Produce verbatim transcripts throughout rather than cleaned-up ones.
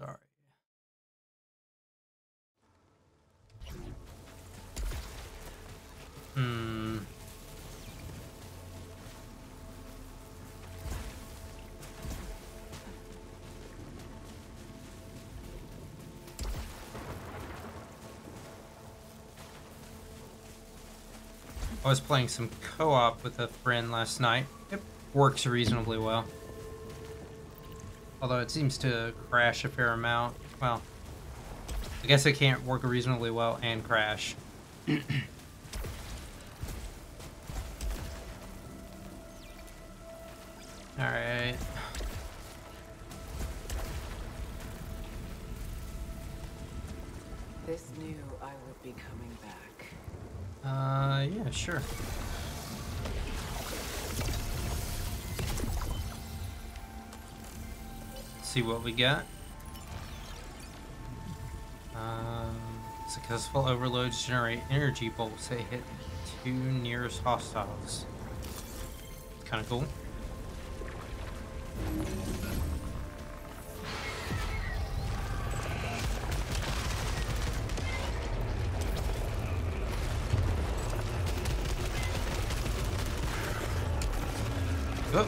Sorry. Hmm. I was playing some co-op with a friend last night. It works reasonably well. Although it seems to crash a fair amount. Well, I guess it can't work reasonably well and crash. Alright. This knew I would be coming back. Uh, yeah, sure. See what we got. Um, successful overloads generate energy bolts that hit two nearest hostiles. Kind of cool. Oh.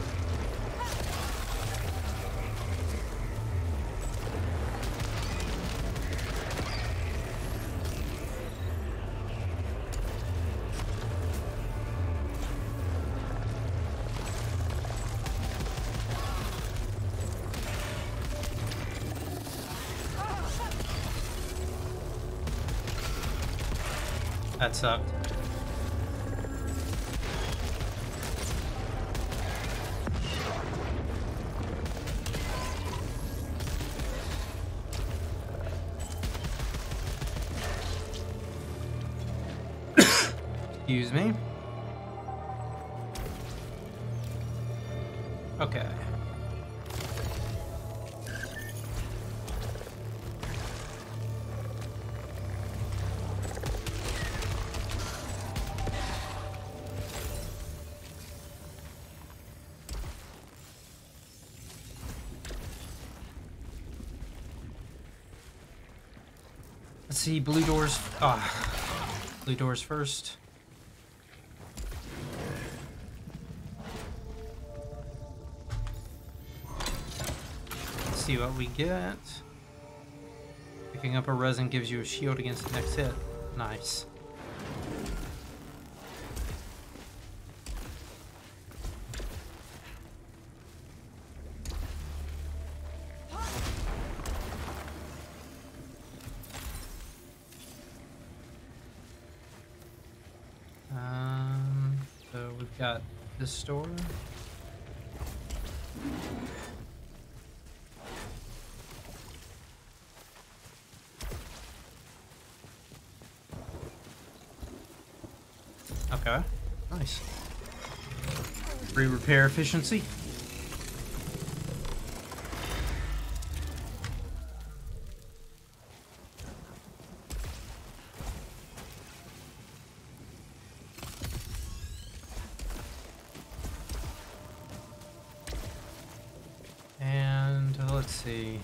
That sucked. Excuse me. Okay. Let's see, blue doors. Ah, blue doors first. Let's see what we get. Picking up a resin gives you a shield against the next hit. Nice. Um, so we've got this door. Okay, nice. Free repair efficiency. And let's see.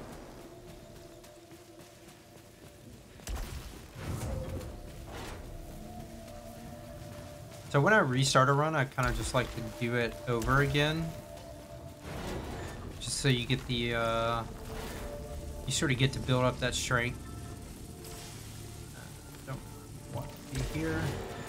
So when I restart a run, I kind of just like to do it over again. Just so you get the, uh, you sort of get to build up that strength. Uh, don't want to be here.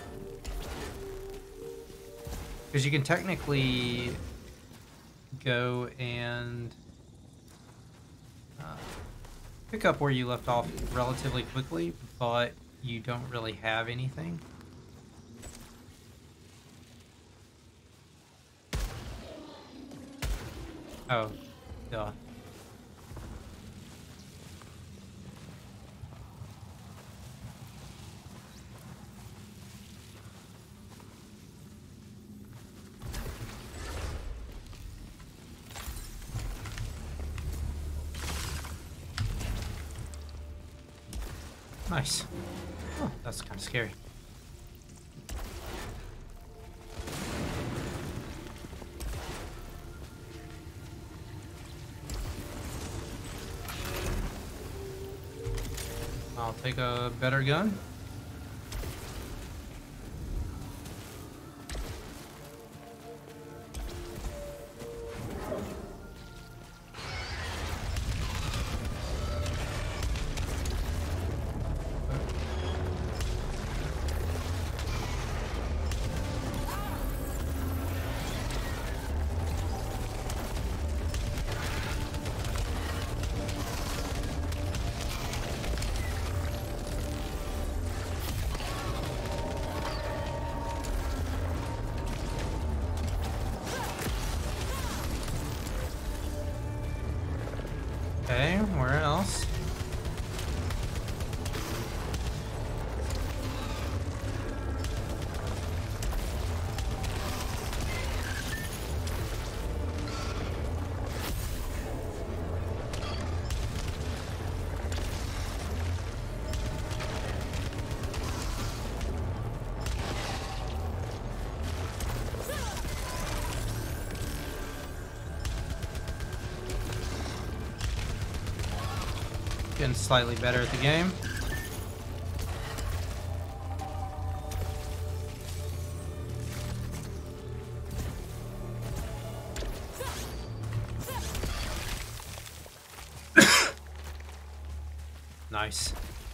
Because you can technically go and uh, pick up where you left off relatively quickly, but you don't really have anything. Oh, duh. Nice. Oh, that's kind of scary. I'll take a better gun. Okay, where else? Getting slightly better at the game. Nice.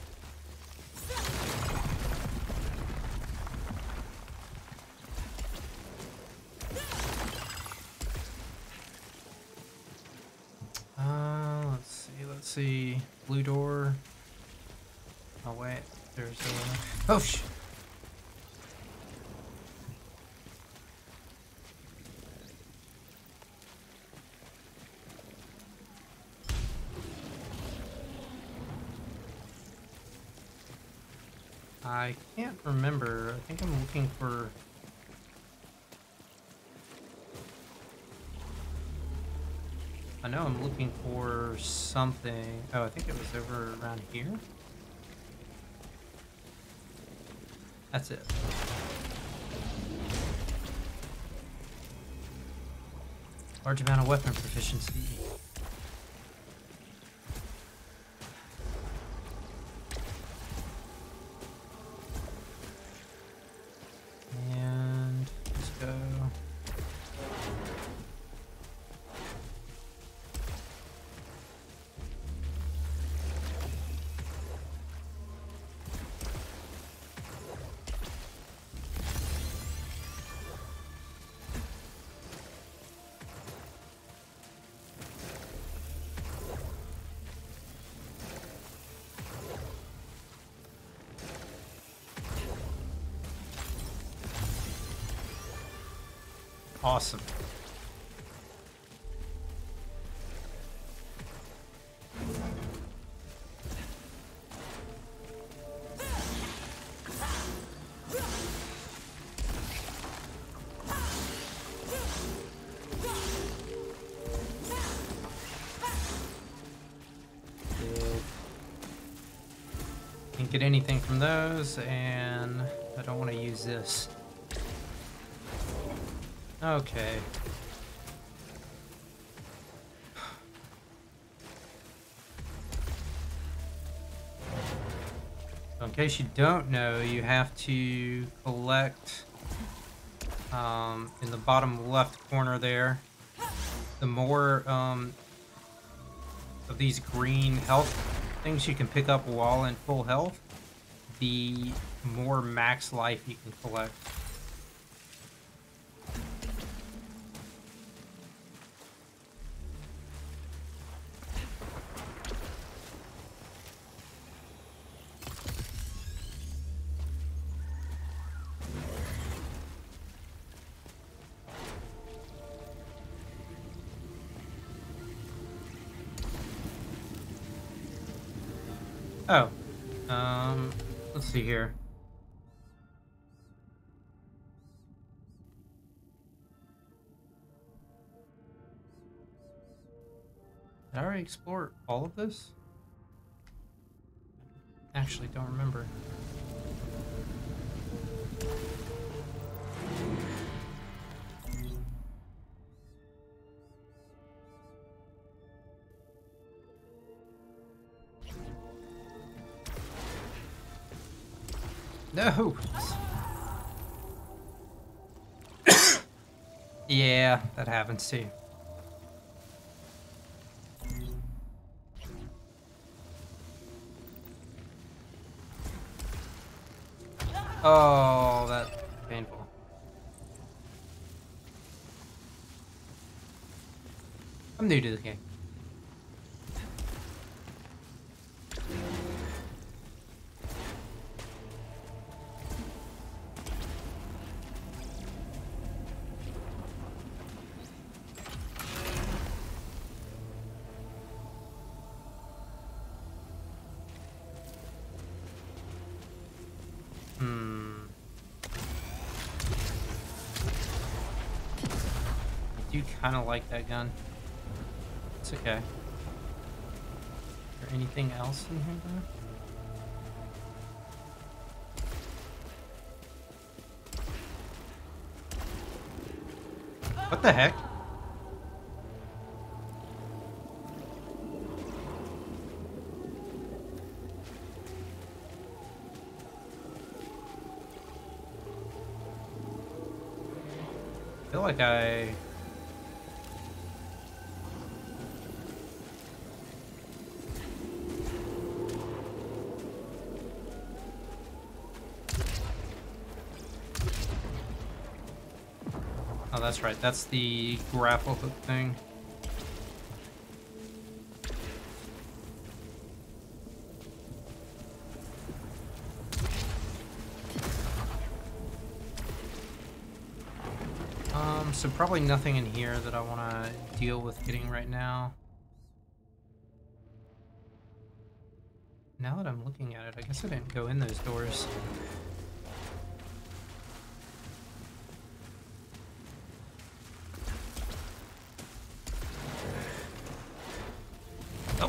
Uh, let's see, let's see. Blue door. Oh wait, there's a... Oh sh... I can't remember. I think I'm looking for... I know I'm looking for something. Oh, I think it was over around here. That's it. Large amount of weapon proficiency. And let's go. Awesome. Didn't get anything from those, and I don't want to use this. Okay. So in case you don't know, you have to collect um, in the bottom left corner there. The more um, of these green health things you can pick up while in full health, the more max life you can collect. Oh, um, let's see here. Did I already explore all of this? Actually, don't remember. No! Yeah, that happens too. Oh, that's painful. I'm new to the game. Hmm. I do kind of like that gun. It's okay. Is there anything else in here though? What the heck? I feel like I... Oh, that's right. That's the grapple hook thing. Um, so probably nothing in here that I want to deal with getting right now. Now that I'm looking at it, I guess I didn't go in those doors. Oh.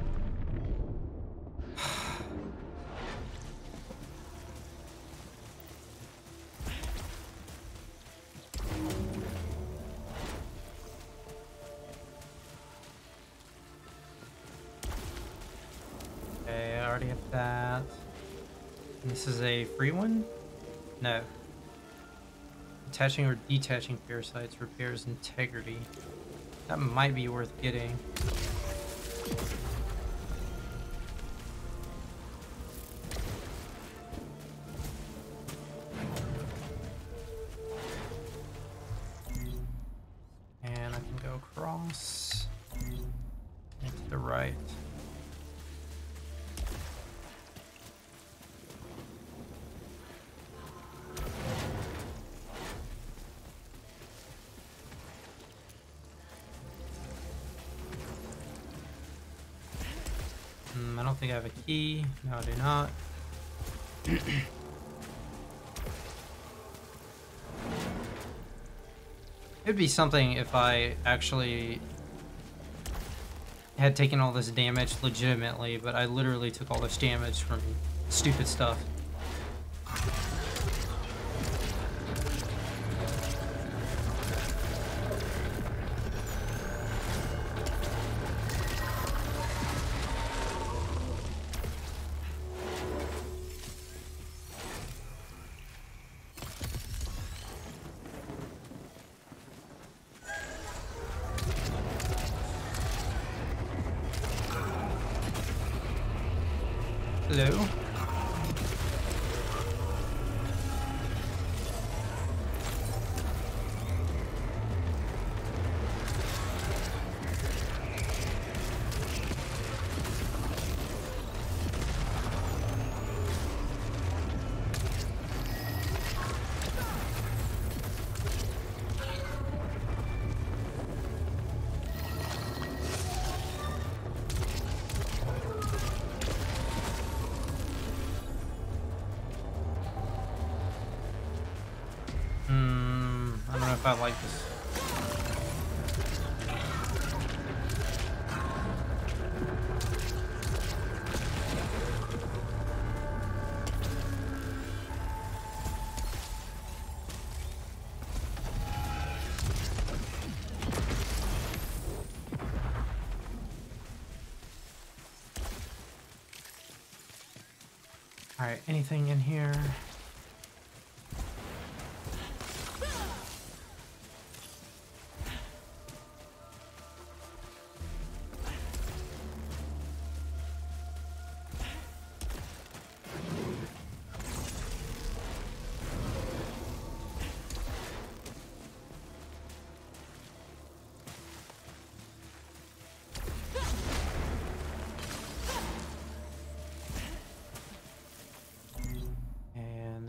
Okay, I already have that. And this is a free one? No. Attaching or detaching parasites repairs integrity. That might be worth getting. And I can go across and to the right. I don't think I have a key. No, I do not. It'd be something if I actually had taken all this damage legitimately, but I literally took all this damage from stupid stuff. Hello? Hmm, I don't know if I like this. All right, anything in here?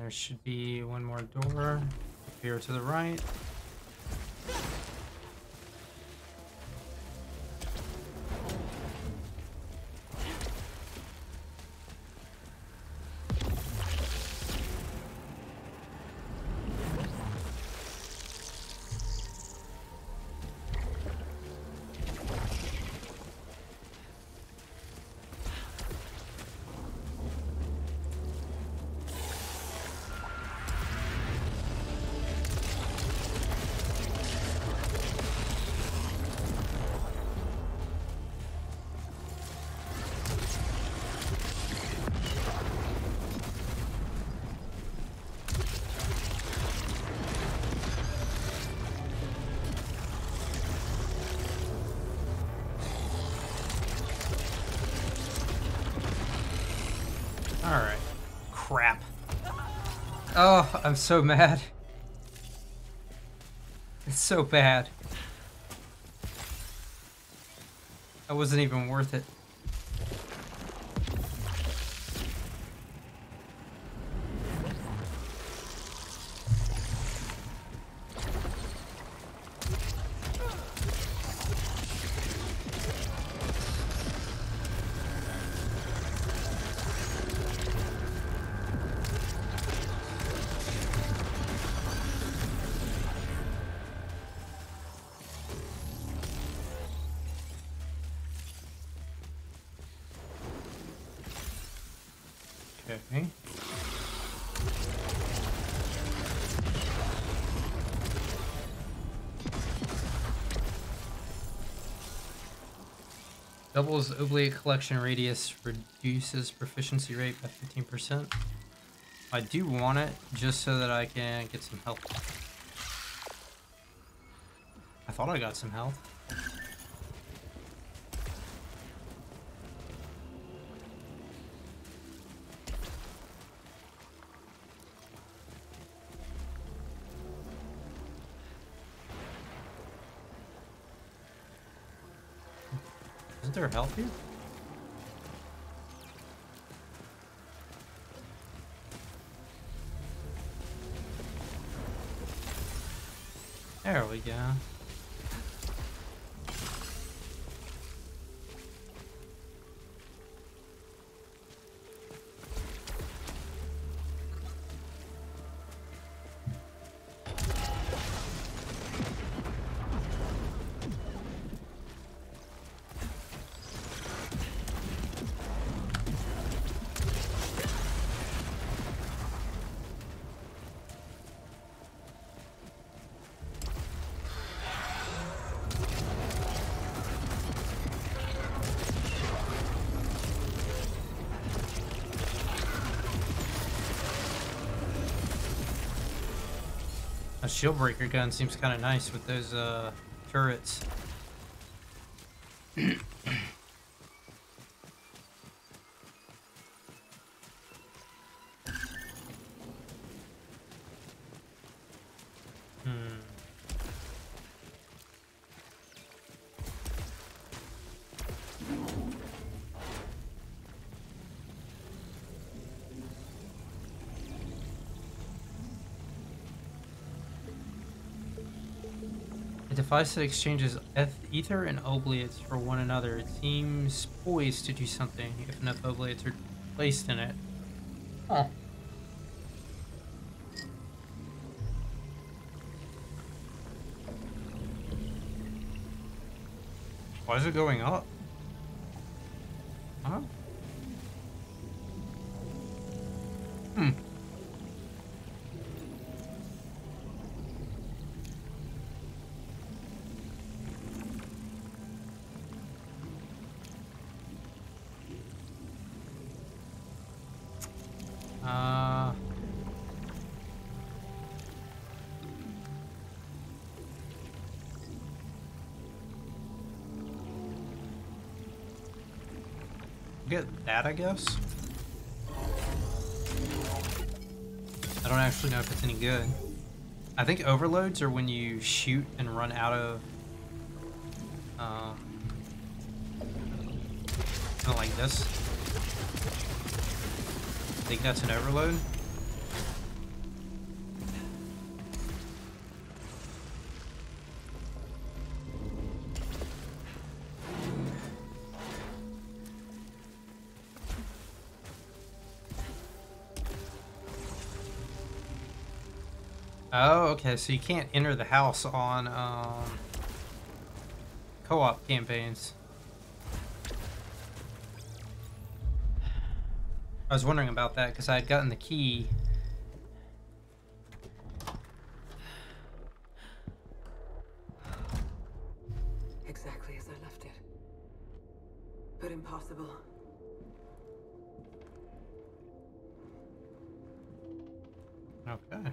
there should be one more door up here to the right. Alright. Crap. Oh, I'm so mad. It's so bad. That wasn't even worth it. Okay. Doubles oblate collection radius, reduces proficiency rate by fifteen percent. I do want it just so that I can get some health. I thought I got some health. Isn't there health here? There we go. A shield breaker gun seems kind of nice with those uh, turrets. Hmm. A device that exchanges eth ether and oblates for one another. It seems poised to do something if enough oblates are placed in it. Huh. Why is it going up? Huh? Hmm. Uh... Get that, I guess. I don't actually know if it's any good. I think overloads are when you shoot and run out of um, kind of like this. I think that's an overload. Oh, okay. So you can't enter the house on um, co-op campaigns. I was wondering about that because I had gotten the key. Exactly as I left it. But impossible. Okay.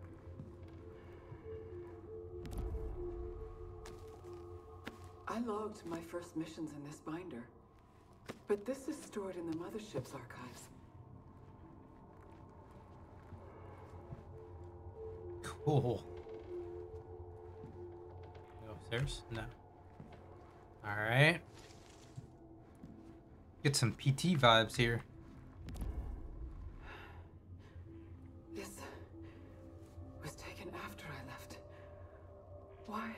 I logged my first missions in this binder. But this is stored in the mothership's archives. Cool. Go upstairs? No. Alright. Get some P T vibes here. This was taken after I left. Why?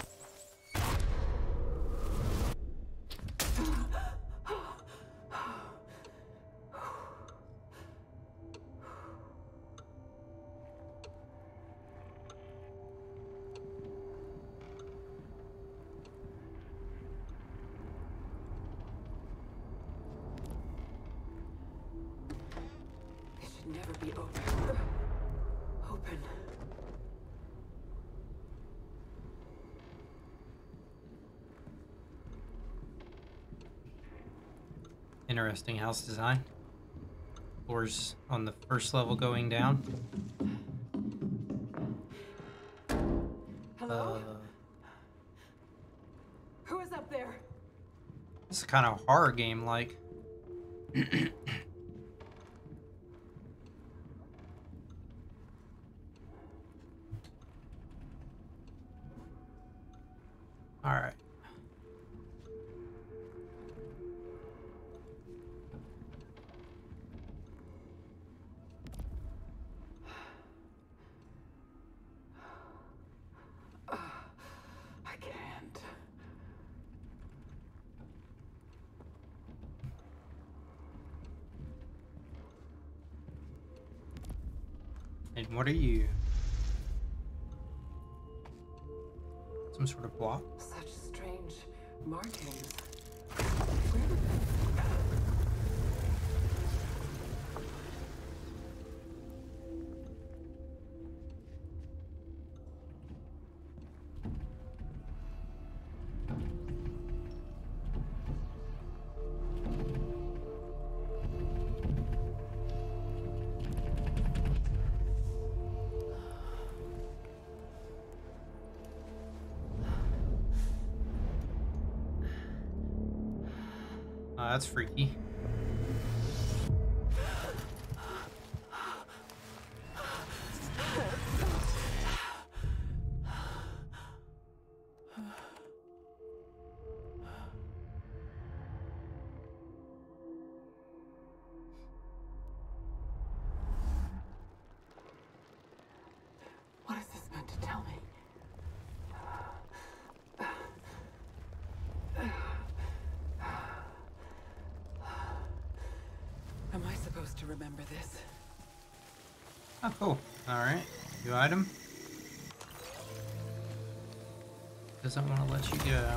Never be open. Open. Interesting house design. Floors on the first level going down. Hello? Uh, Who is up there? this is kind of horror game like. All right. Uh, I can't. And what are you? Some sort of block? Such strange markings. Oh, that's freaky. What is this meant to tell me? Am I supposed to remember this? Oh, cool. All right. New item. Doesn't want to let you go.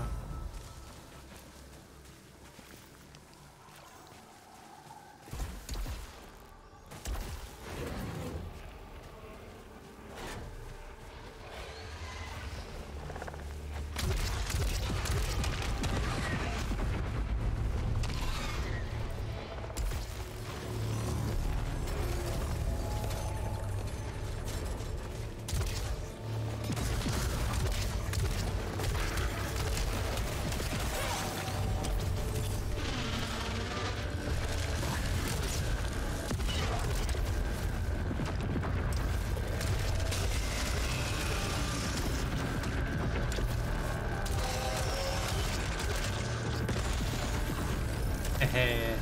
Hey.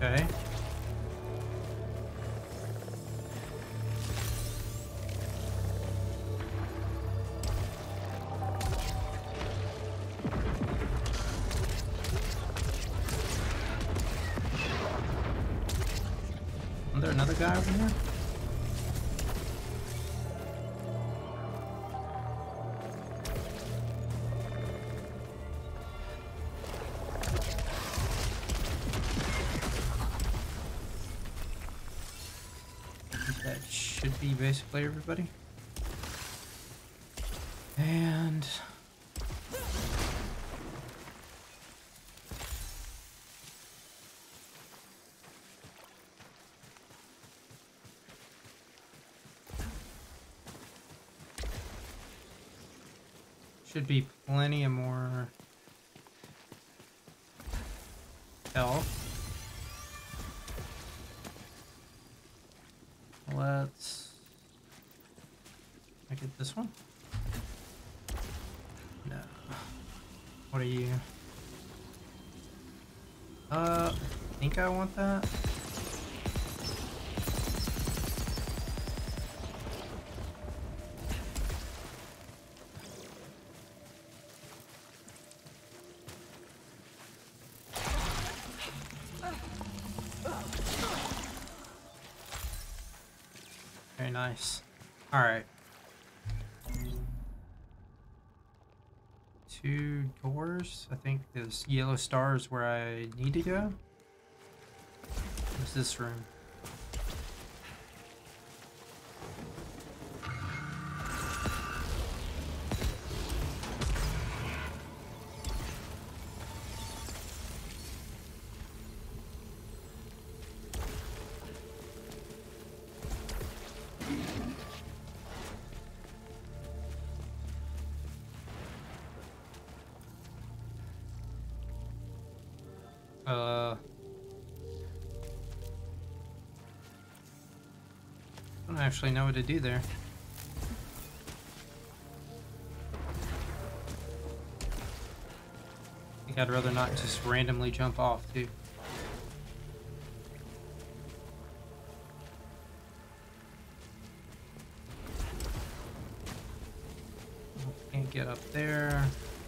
Okay. Isn't there another guy over here? That should be basically everybody. And should be plenty of more health. Let's I get this one? No. What are you? Uh, I think I want that. Very nice. All right. Two doors. I think this yellow star is where I need to go. What's this room? Uh, I don't actually know what to do there. I think I'd rather not just randomly jump off too. Can't get up there.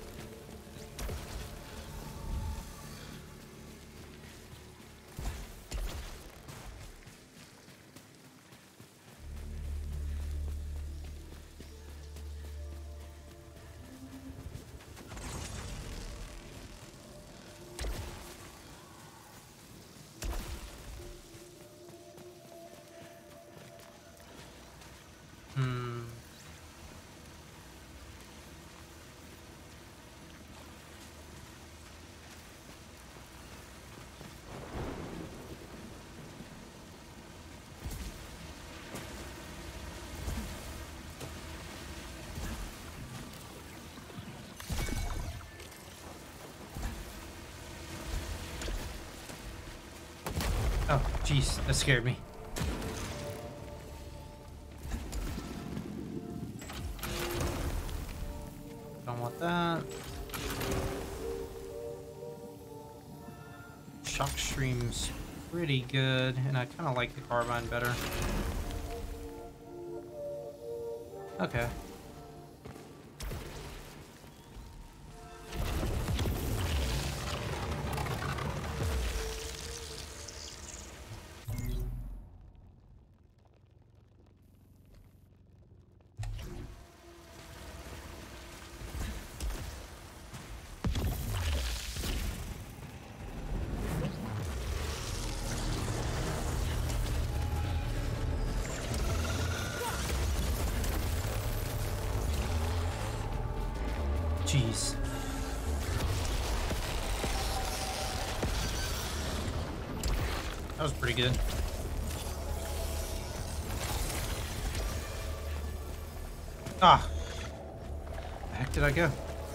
Hmm. Oh, jeez, that scared me. Don't want that. Shock stream's pretty good, and I kind of like the carbine better. Okay. Jeez. That was pretty good. Ah! Where the heck did I go?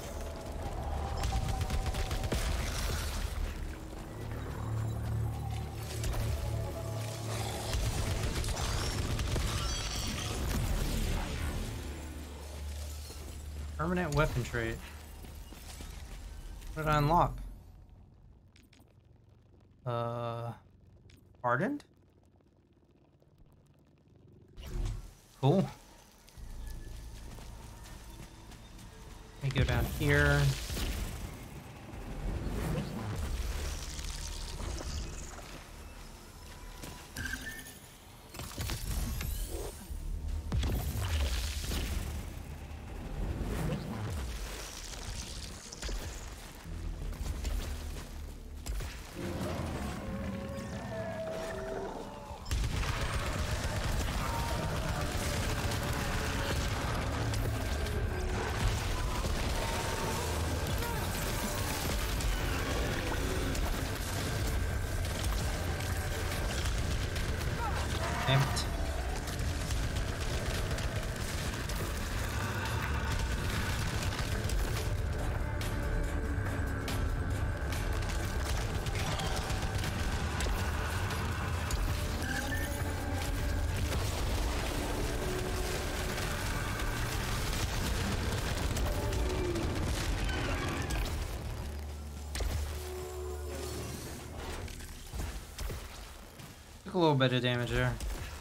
Permanent weapon trait. What did I unlock? Uh, Hardened? Cool. Let me go down here. Damn it. Took a little bit of damage there.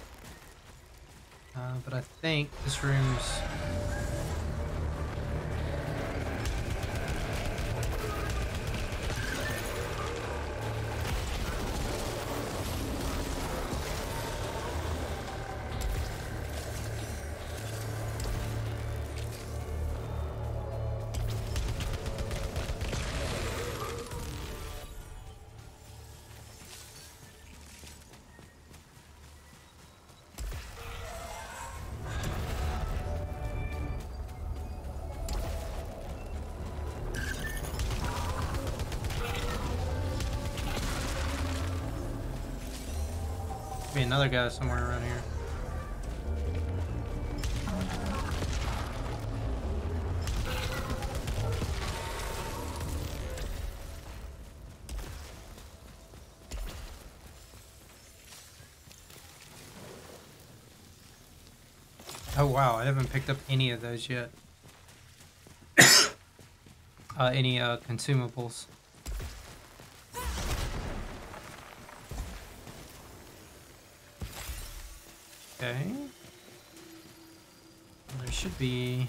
Uh, but I think this room's... Be another guy somewhere around here. Oh wow, I haven't picked up any of those yet. uh, any uh, consumables. Okay. Well, there should be...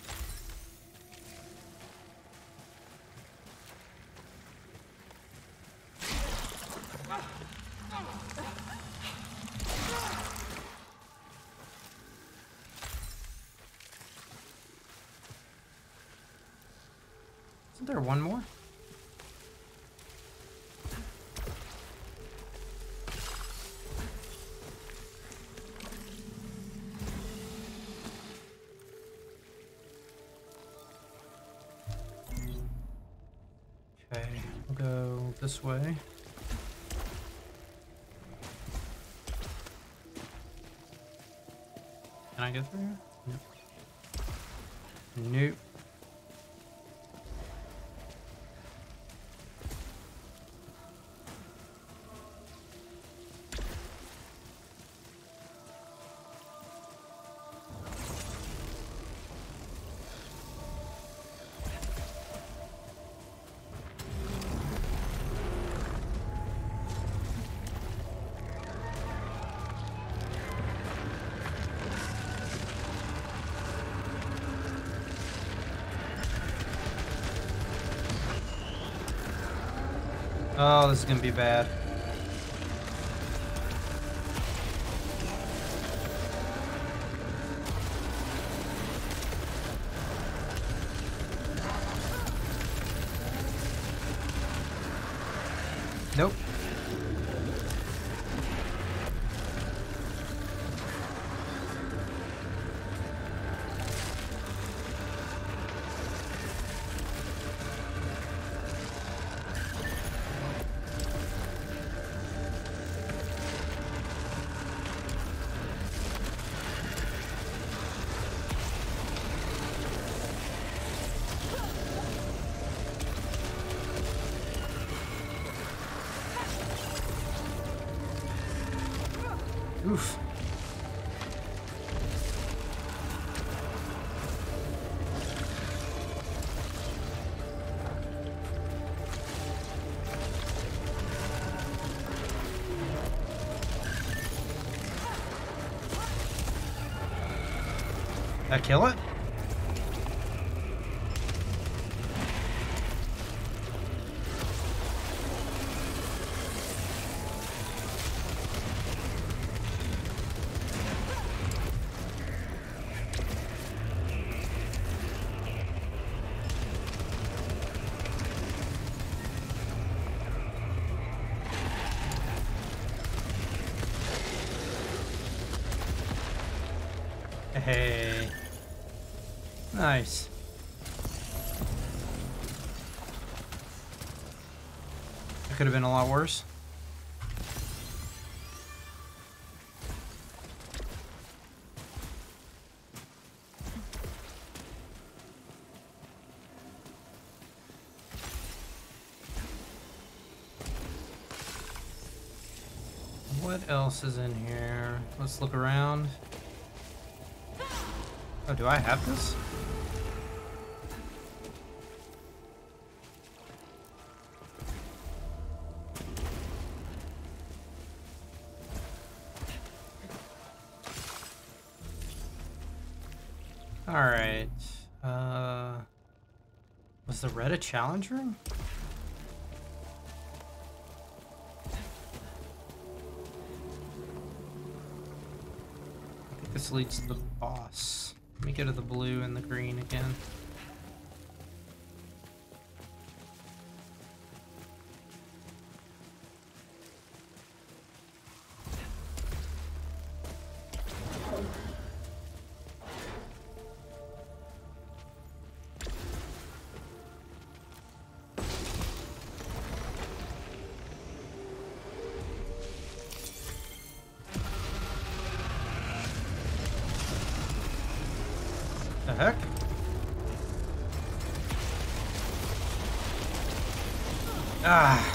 Isn't there one more? Okay, we'll go this way. Can I go through here? Nope. Nope. Oh, this is gonna be bad. Nope. Oof. That kill it? Hey. Nice. That could have been a lot worse. What else is in here? Let's look around. Oh, do I have this? All right. Uh, was the red a challenge room? I think this leads to the boss. Let me go to the blue and the green again. The heck? Ah.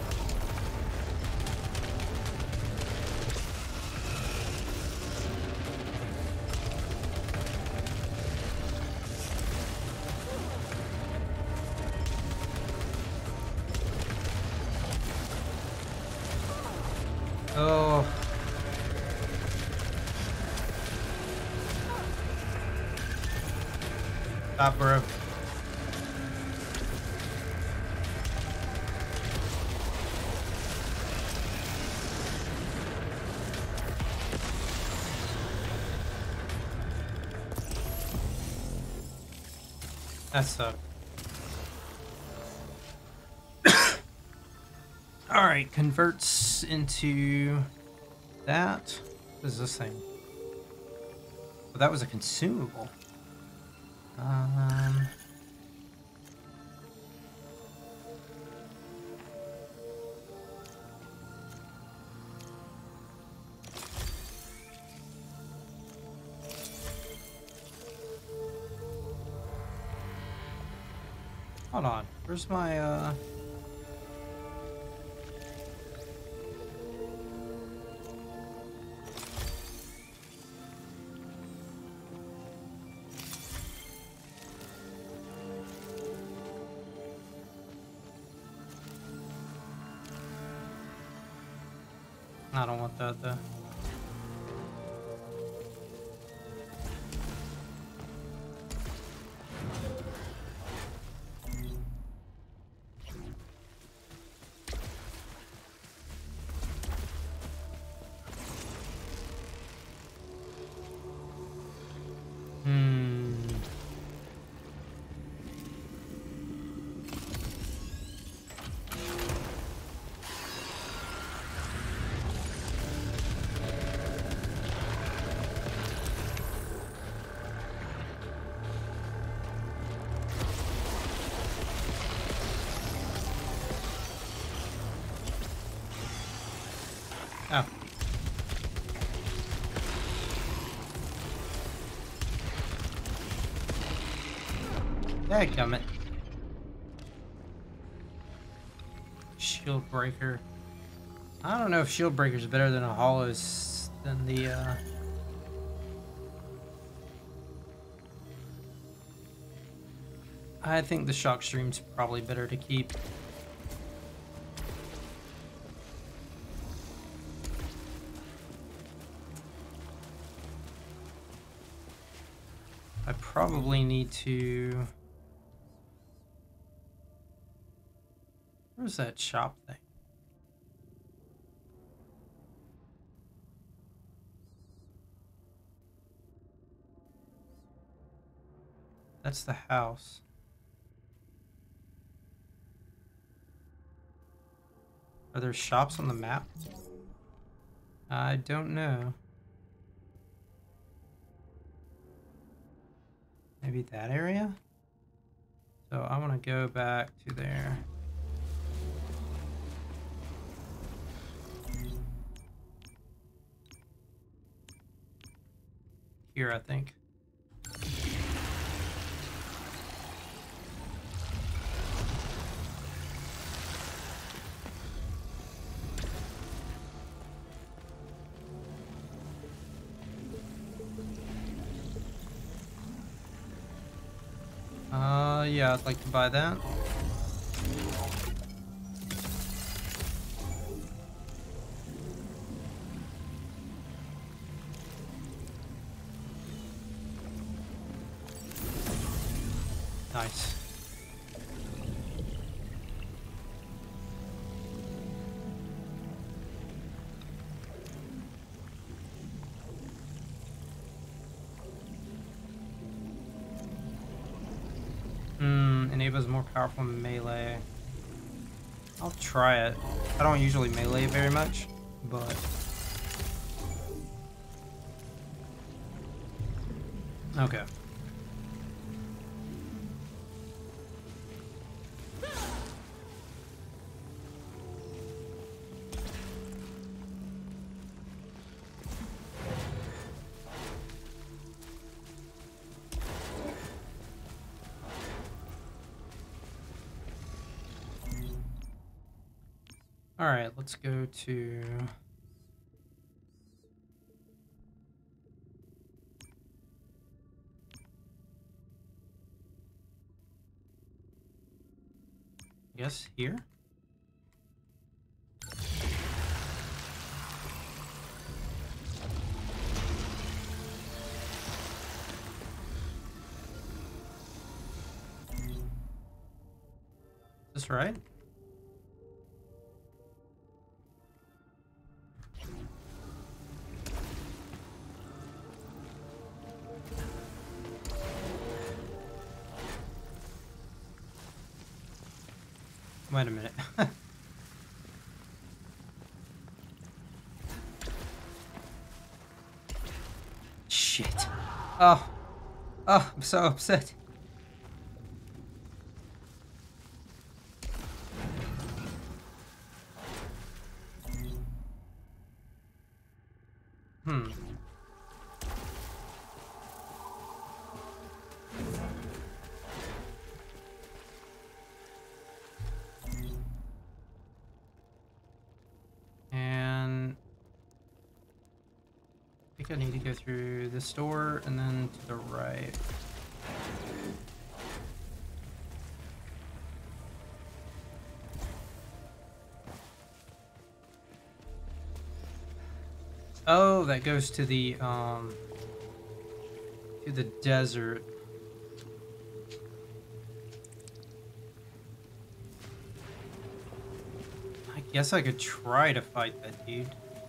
Oh. Stop, bro. That sucked. Alright, converts into that. What is this thing? Oh, that was a consumable. Um... Hold on. Where's my, uh... I don't want that, though. Hmm. Oh. Dadgummit. Shield breaker. I don't know if shield breaker is better than a hollows than the uh I think the shock stream's probably better to keep. I probably need to... Where's that shop thing? That's the house. Are there shops on the map? I don't know. Maybe that area? So I want to go back to there. Here, I think. Uh, yeah, I'd like to buy that. Nice. Hmm, enables more powerful melee. I'll try it. I don't usually melee very much, but... Okay. All right, let's go to... I guess here? Is this right? Wait a minute. Shit. Oh. Oh, I'm so upset. Hmm. And I think I need to go through this door and then to the right. Oh, that goes to the um to the desert. I guess I could try to fight that dude.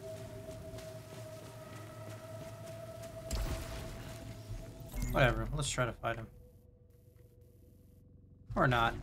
Whatever, let's try to fight him. Or not.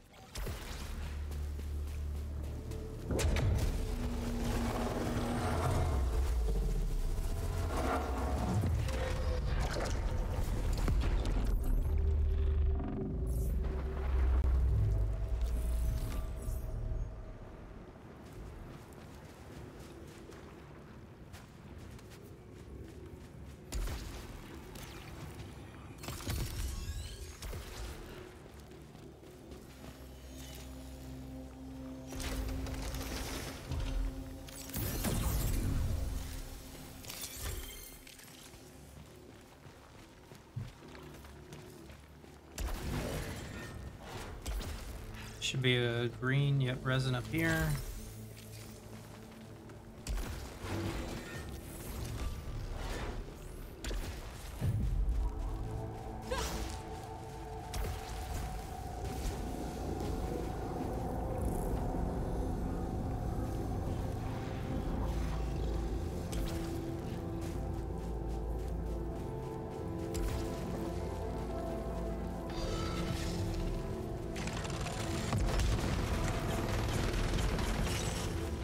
Should be a green, yep, resin up here.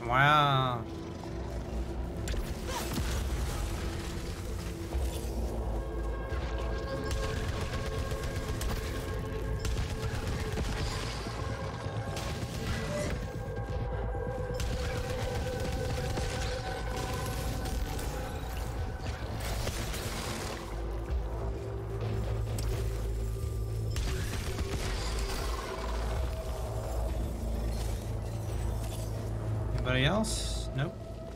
Wow. Anybody else? Nope.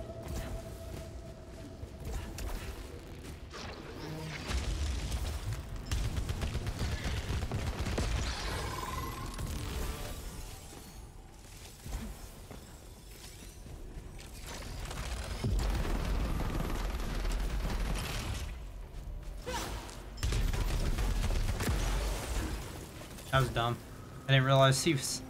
That was dumb. I didn't realize he was...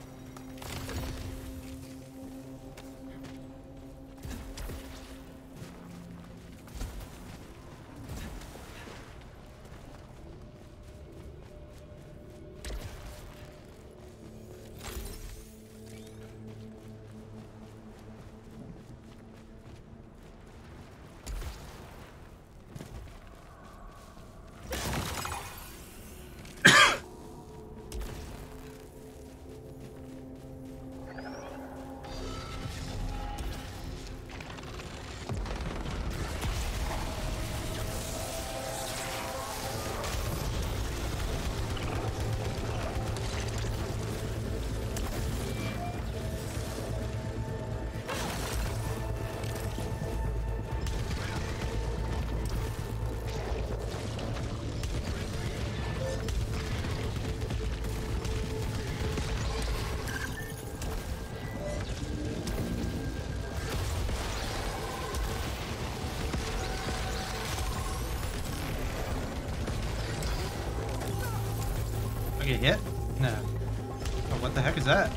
Get hit? No. Oh, what the heck is that?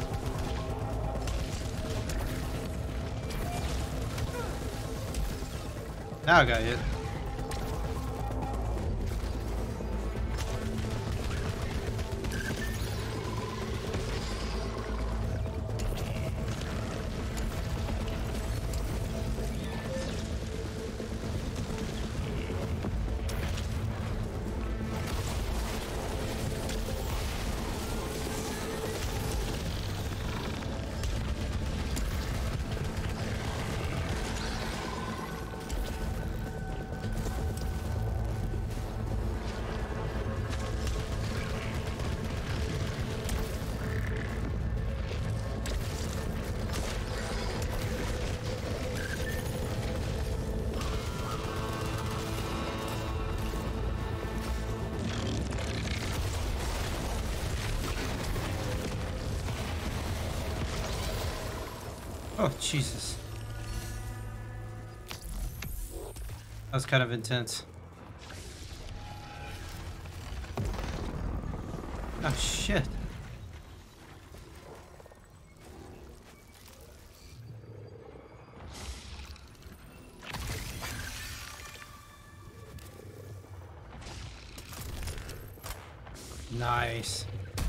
Now I got hit. Oh, Jesus. That was kind of intense. Oh, shit. Nice.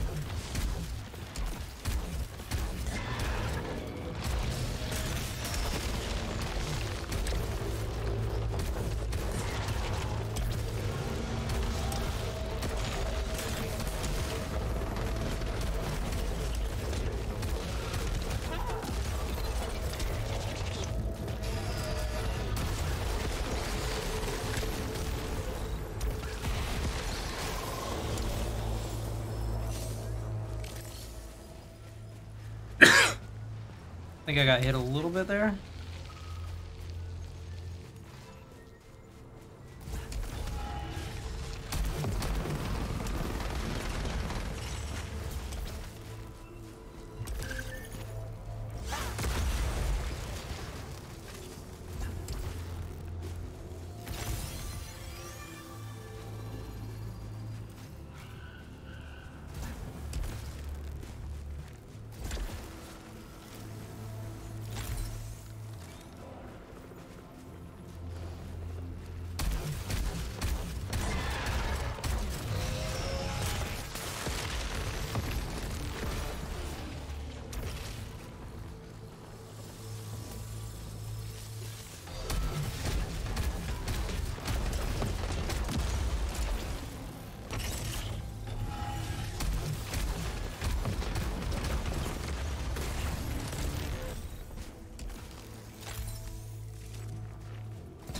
I think I got hit a little bit there.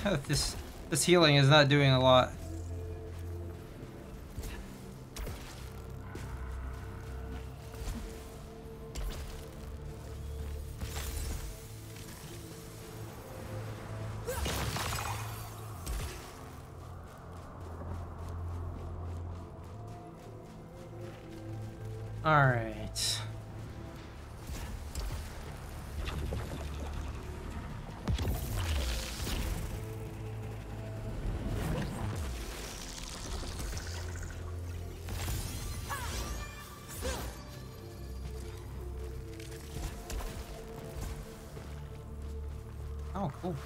this this healing is not doing a lot. All right. Oh, cool.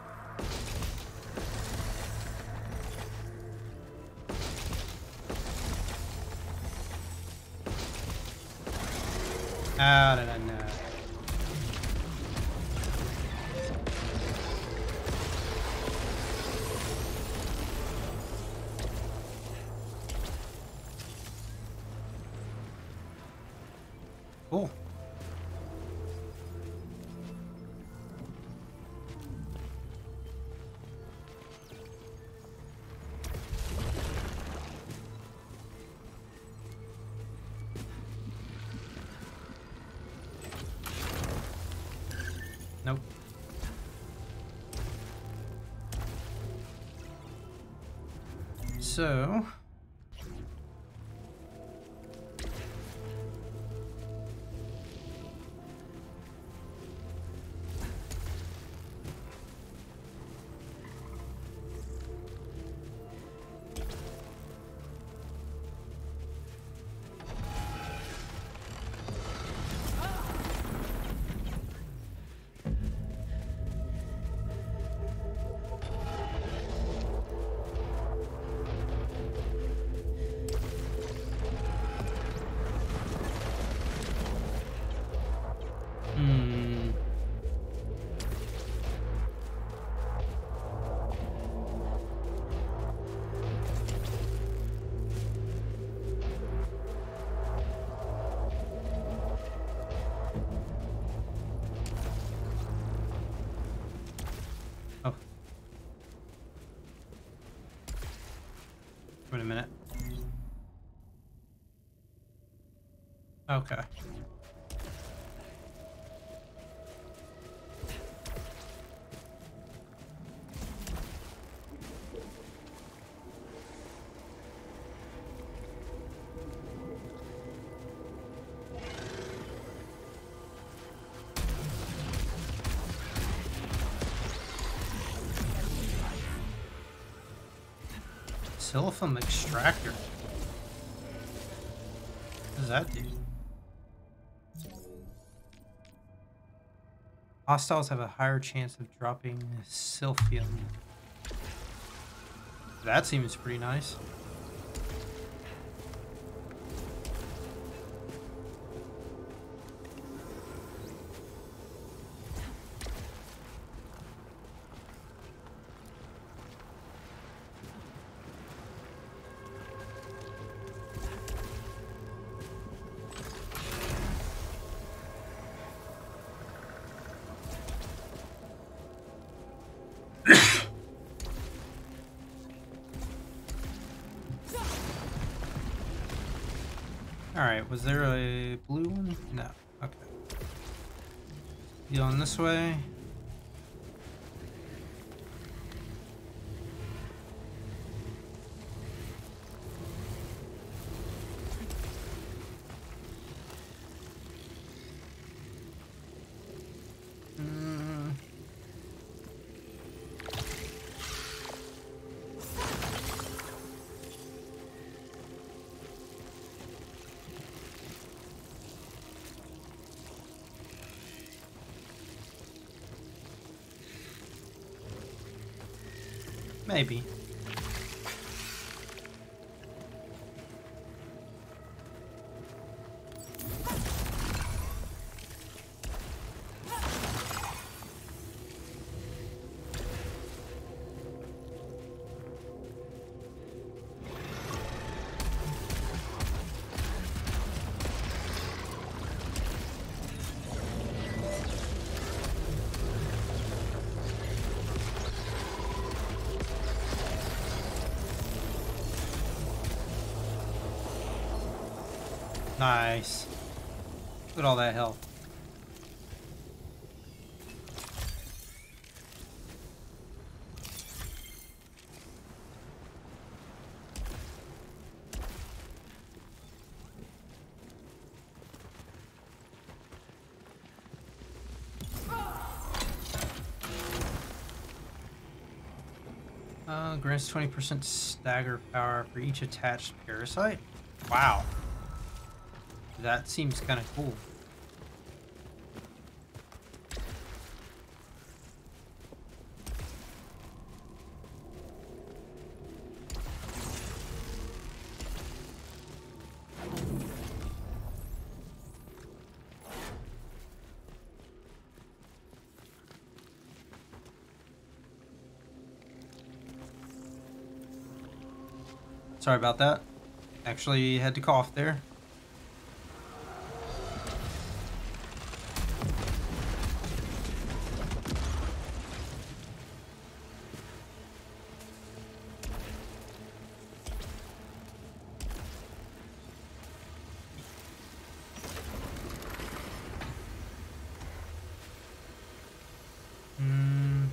How did I know? Cool. Nope. So Hmm. Oh. Wait a minute. Okay. Silphum extractor. What does that do? Hostiles have a higher chance of dropping Silphium. That seems pretty nice. Alright, was there a blue one? No. Okay. Going this way. Mm. Maybe. Nice. Look at all that health. Uh, grants twenty percent stagger power for each attached parasite. Wow. That seems kind of cool. Sorry about that. Actually had to cough there. Hmm.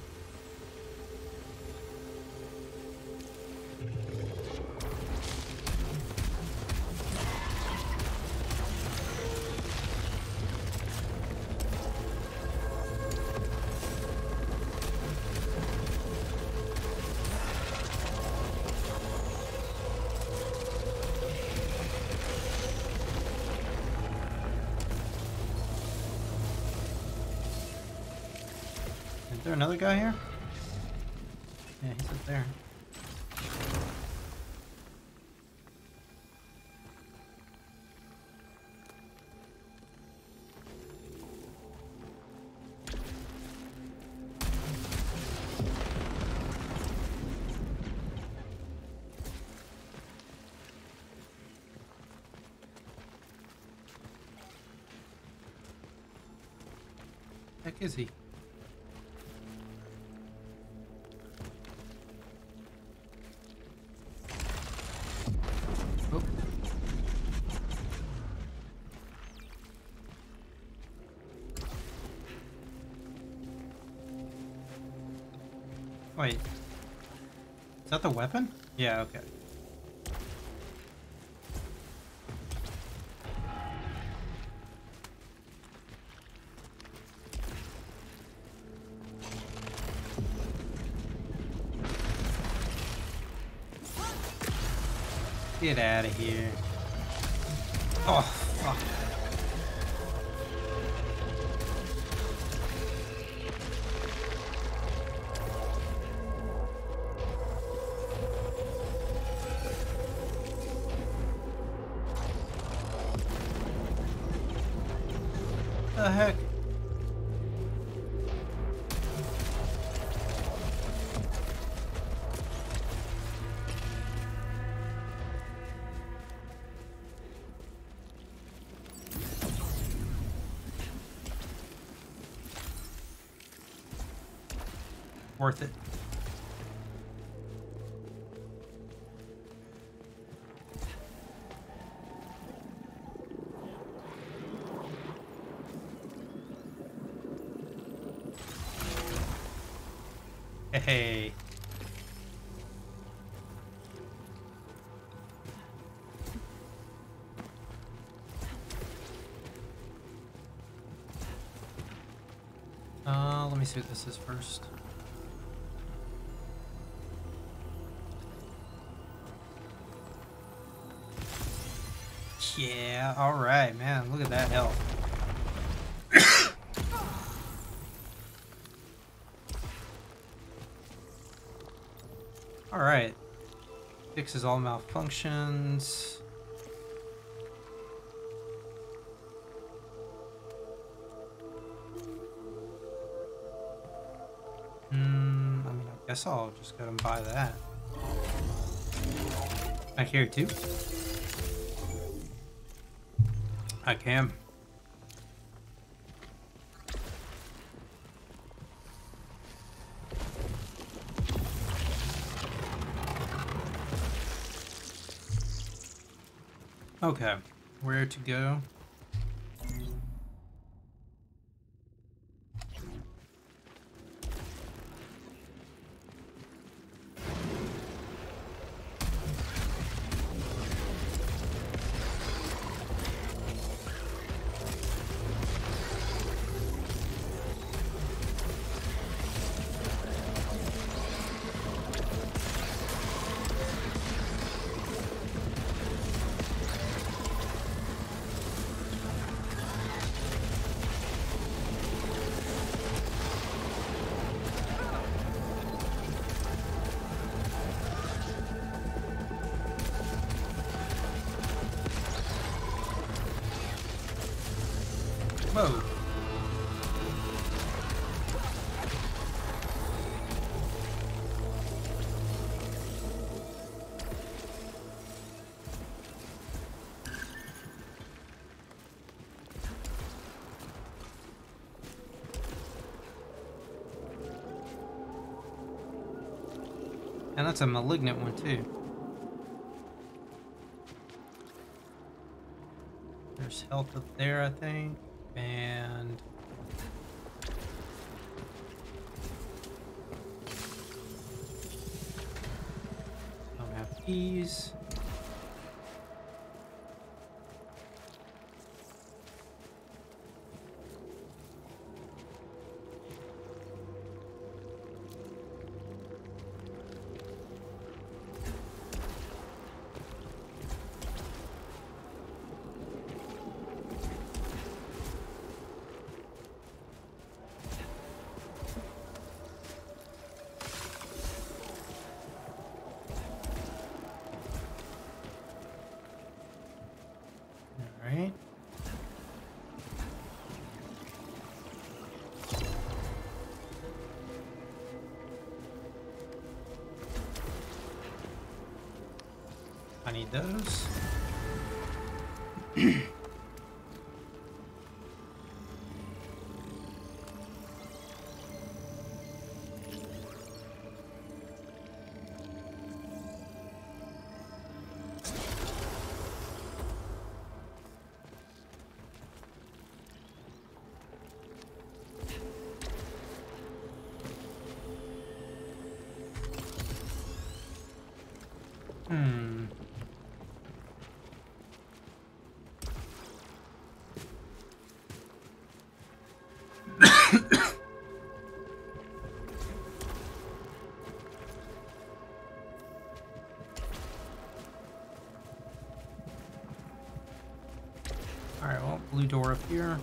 Is there another guy here? Yeah, he's up there. Heck is he? Oh. Wait. Is that the weapon? Yeah, okay. Get out of here. Oh, fuck. The heck? Worth it. Hey. Uh, let me see what this is first. Yeah, alright, man. Look at that health. Alright. Fixes all malfunctions. Hmm, I mean, I guess I'll just go and buy that. Back here too? I can. Okay. where to go. Whoa. And that's a malignant one too. There's health up there, I think. And don't have keys. Right. I need those. Hmm. All right, well, blue door up here.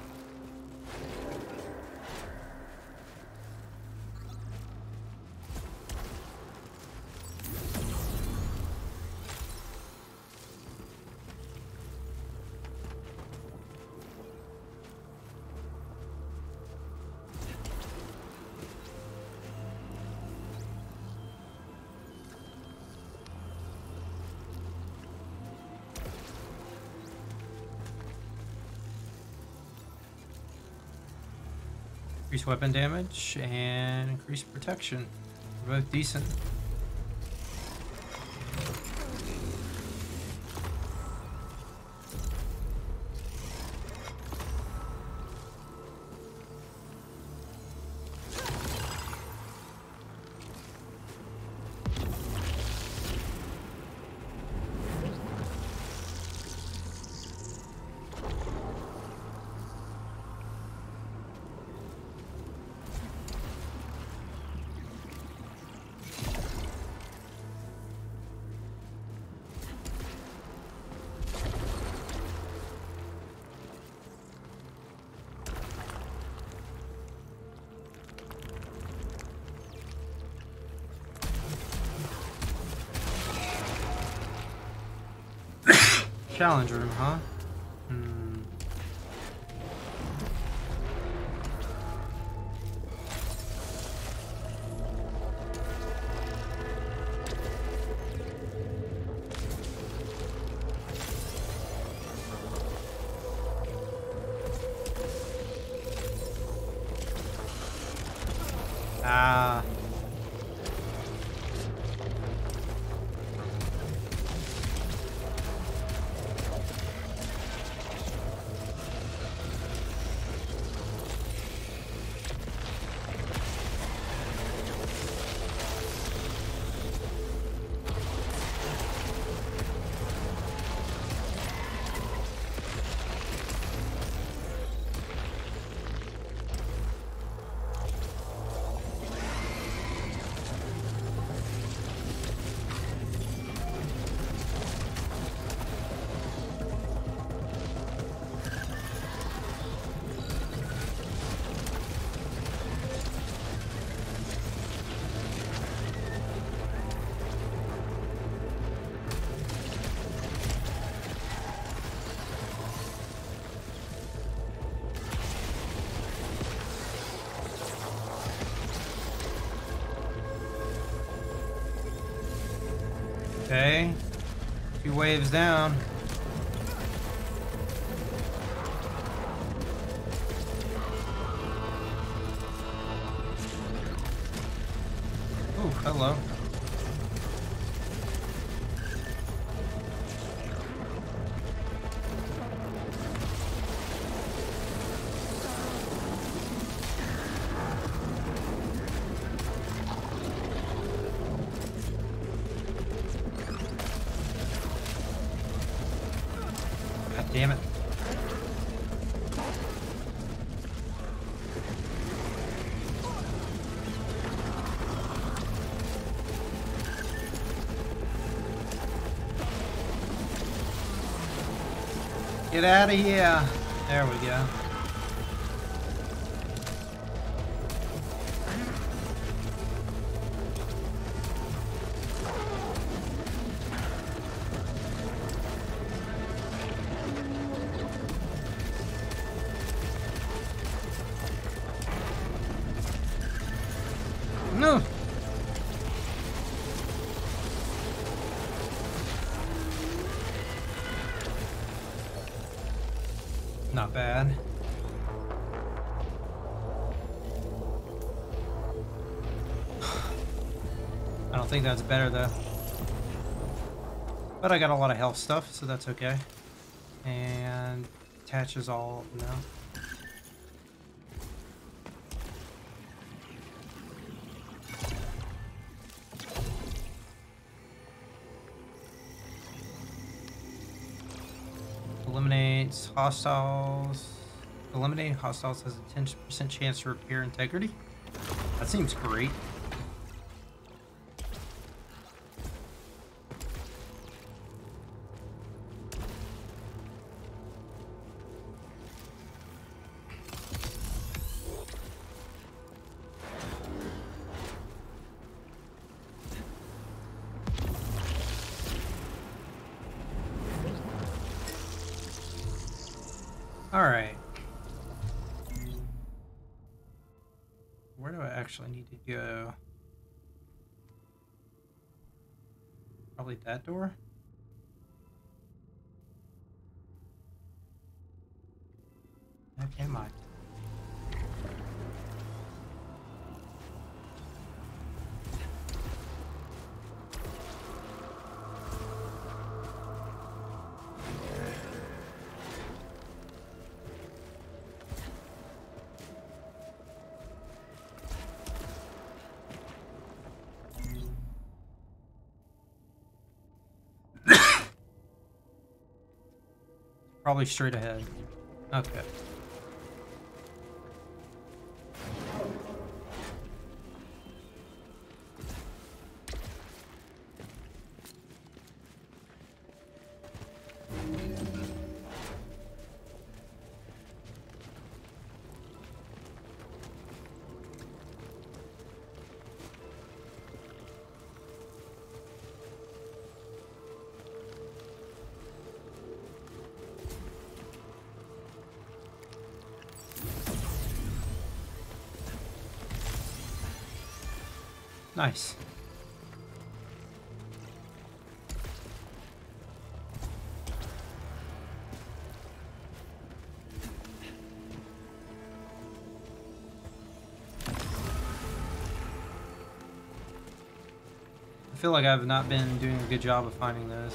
Increase weapon damage and increase protection. They're both decent. Challenge room, huh? Hmm. Ah. Okay. Two waves down. Ooh, hello. God damn it. Get out of here. There we go. No. Not bad. I don't think that's better though. But I got a lot of health stuff, so that's okay. And attaches all, no. Eliminates hostiles. Eliminating hostiles has a ten percent chance to repair integrity. That seems great. All right. Where do I actually need to go? Probably that door? Okay, mine. Probably straight ahead. Okay. Nice. I feel like I've not been doing a good job of finding those.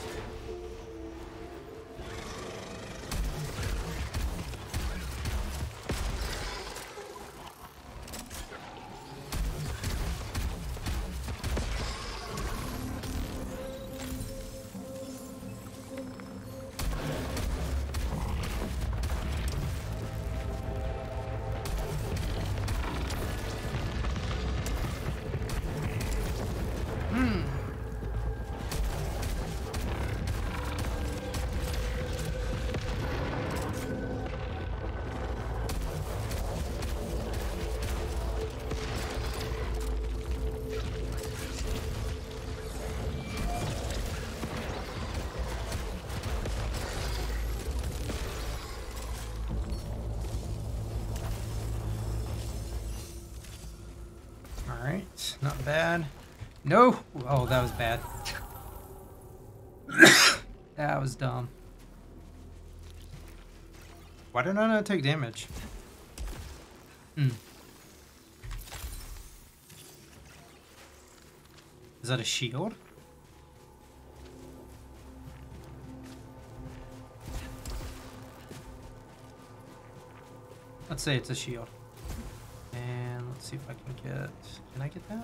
Alright, not bad. No! Oh, that was bad. That was dumb. Why did I not take damage? Hmm. Is that a shield? Let's say it's a shield. And let's see if I can get... Can I get that?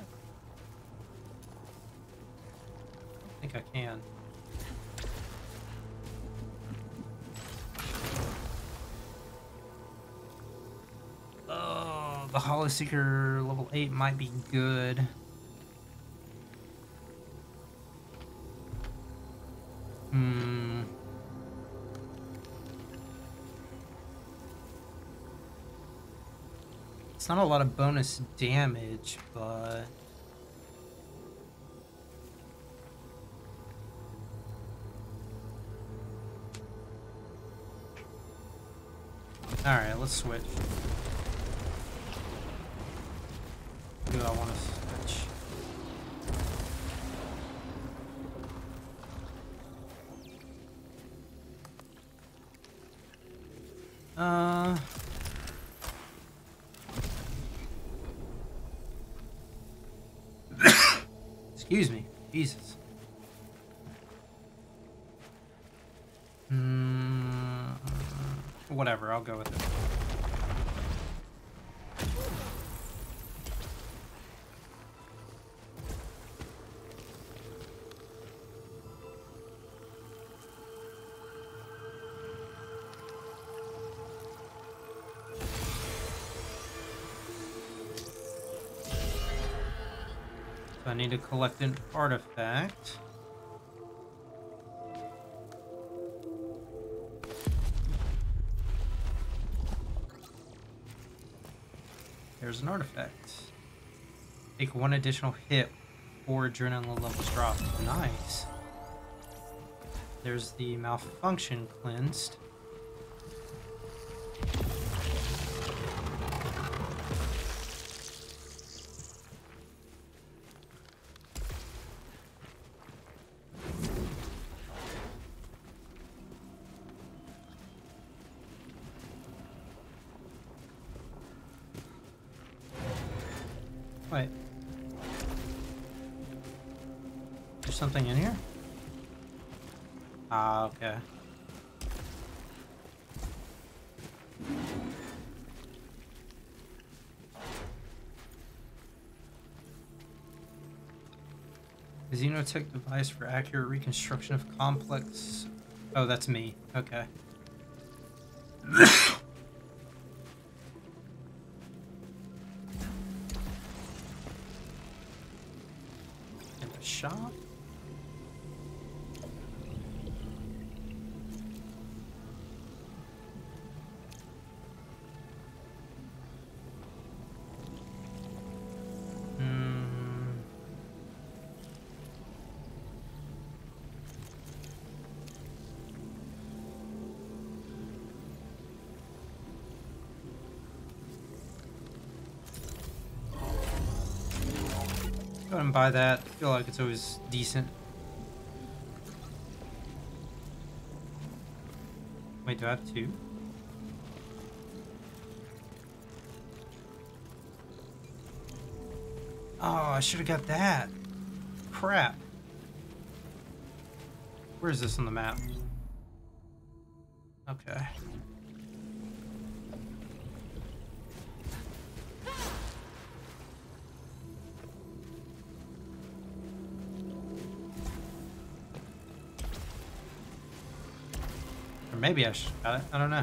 I think I can. Oh, the Hollow Seeker level eight might be good. Hmm. It's not a lot of bonus damage, but... Alright, let's switch. Do I want to switch? Uh... Excuse me. Jesus. Mm, whatever, I'll go with it. I need to collect an artifact. There's an artifact. Take one additional hit before adrenaline levels drop. Nice. There's the malfunction cleansed. Wait. There's something in here? Ah, okay. Xenotech device for accurate reconstruction of complex... Oh, that's me. Okay. Shop. Hmm. Go ahead and buy that. I feel like it's always decent. Wait, do I have two? Oh, I should have got that. Crap. Where is this on the map? Okay. Or maybe I should got it. I don't know.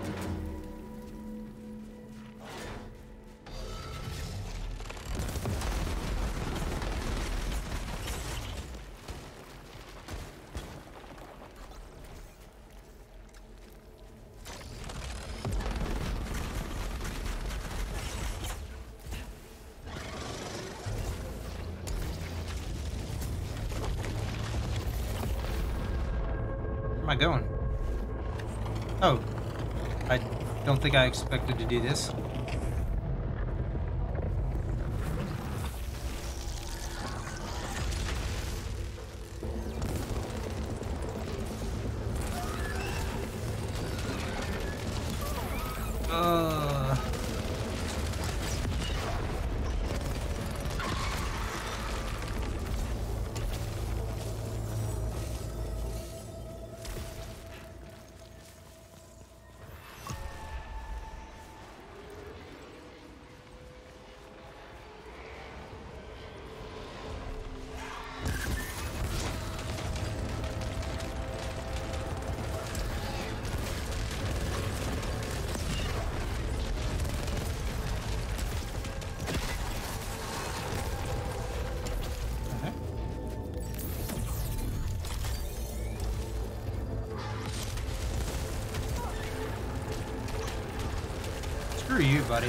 Where am I going? Oh, I don't think I expected to do this. Screw you, buddy.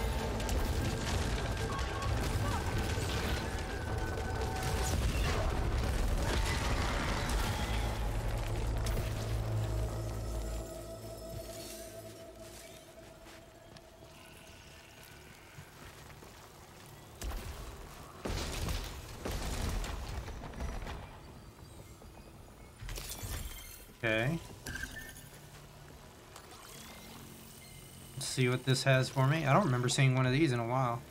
Okay. Let's see what this has for me. I don't remember seeing one of these in a while.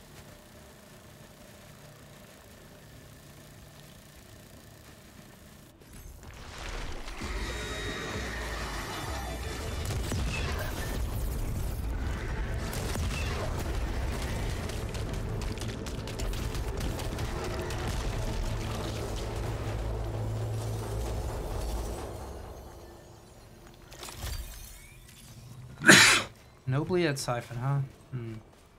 Nobly at Siphon, huh? Hmm.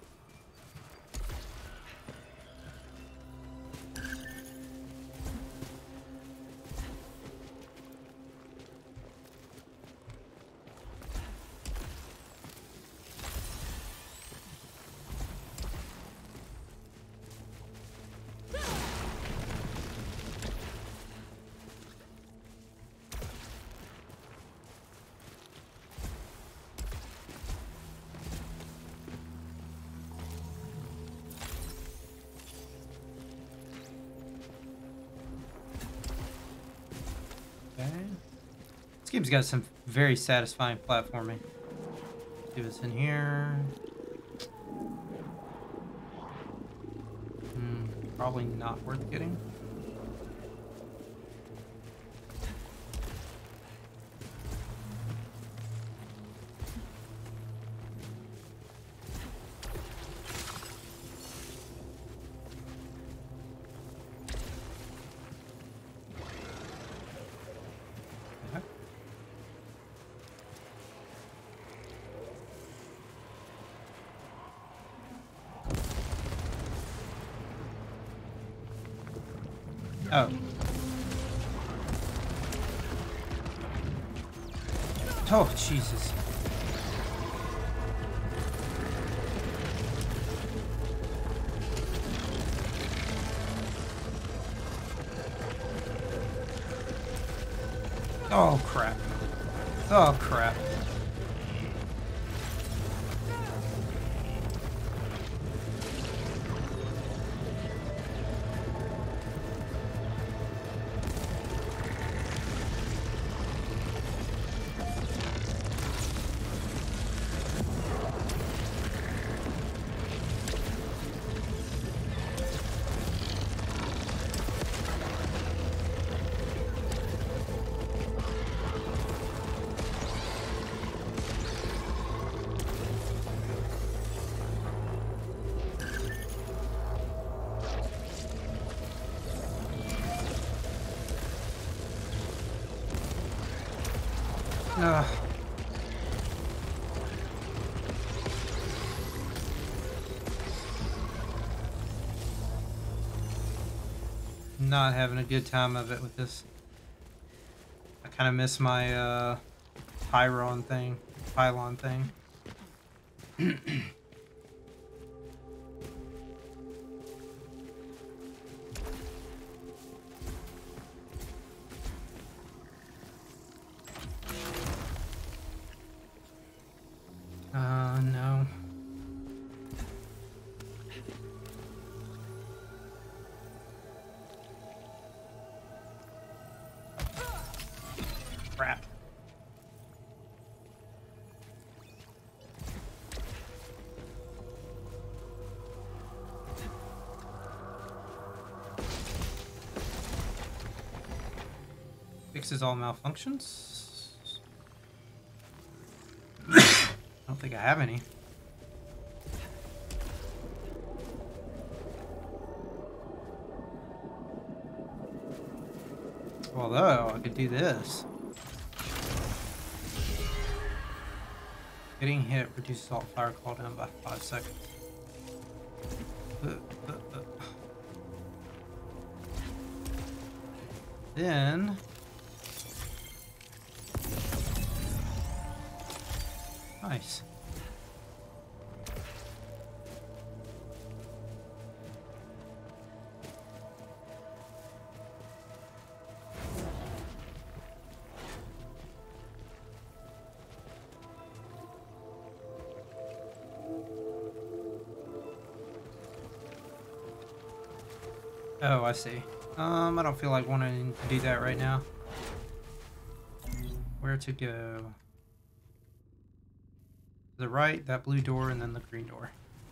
Okay. This game's got some very satisfying platforming. See what's in here. Hmm, probably not worth getting. Oh. Oh, Jesus. Oh, crap. Oh, crap. Ugh. Not having a good time of it with this. I kind of miss my uh, pylon thing. Pylon thing. Uh, no. Crap. Fixes all malfunctions? I don't think I have any. Although, I could do this. Getting hit reduces all fire cooldown by five seconds. Uh, uh, uh. Then... Nice. Oh, I see. Um, I don't feel like wanting to do that right now. Where to go? To the right, that blue door, and then the green door.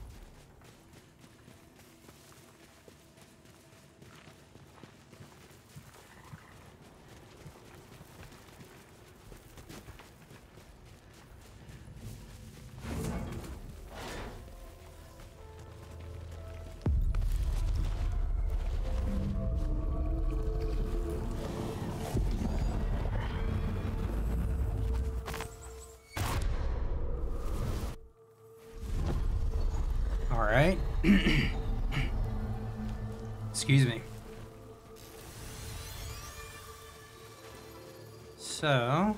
All right. Excuse me. So,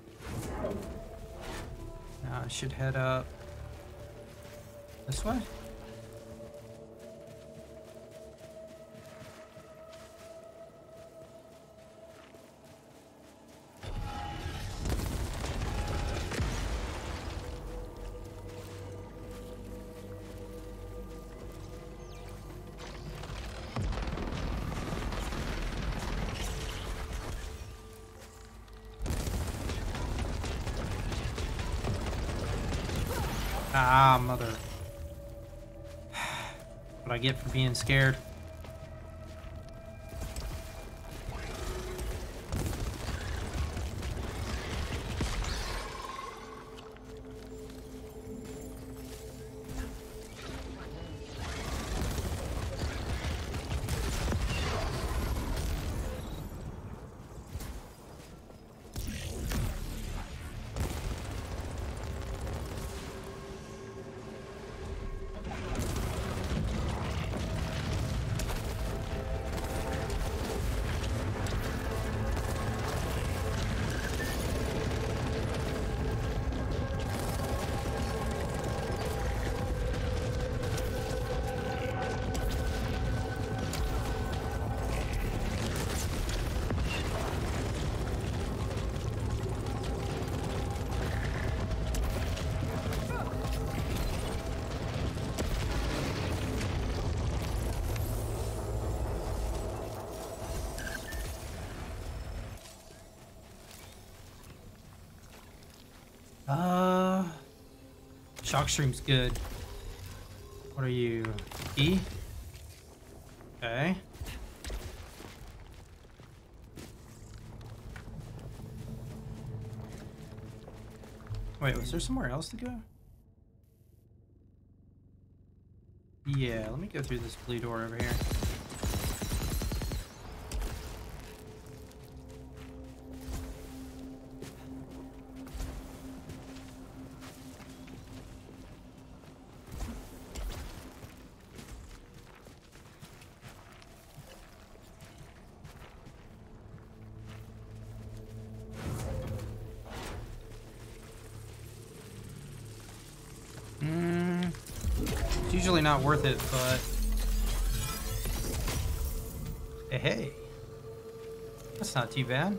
now I should head up this way. Ah, mother. What I get for being scared. Uh, Shockstream's good. What are you? E? Okay. Wait, was there somewhere else to go? Yeah, let me go through this blue door over here. Mm, it's usually not worth it, but hey, hey, that's not too bad.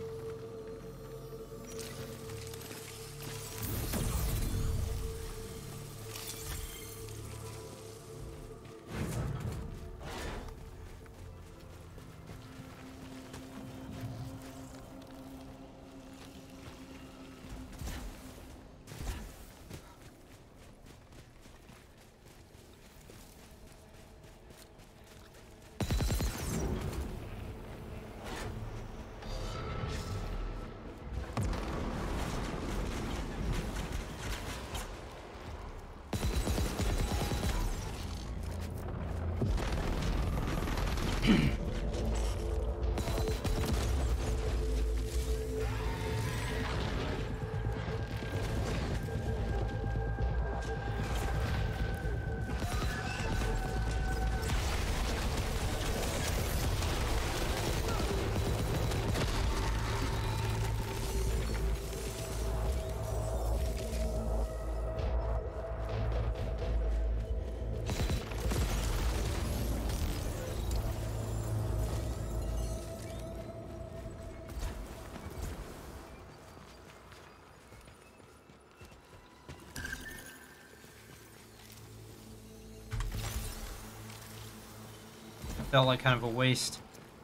felt like kind of a waste.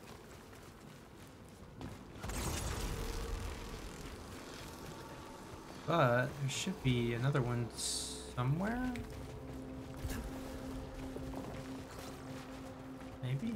But there should be another one somewhere. Maybe?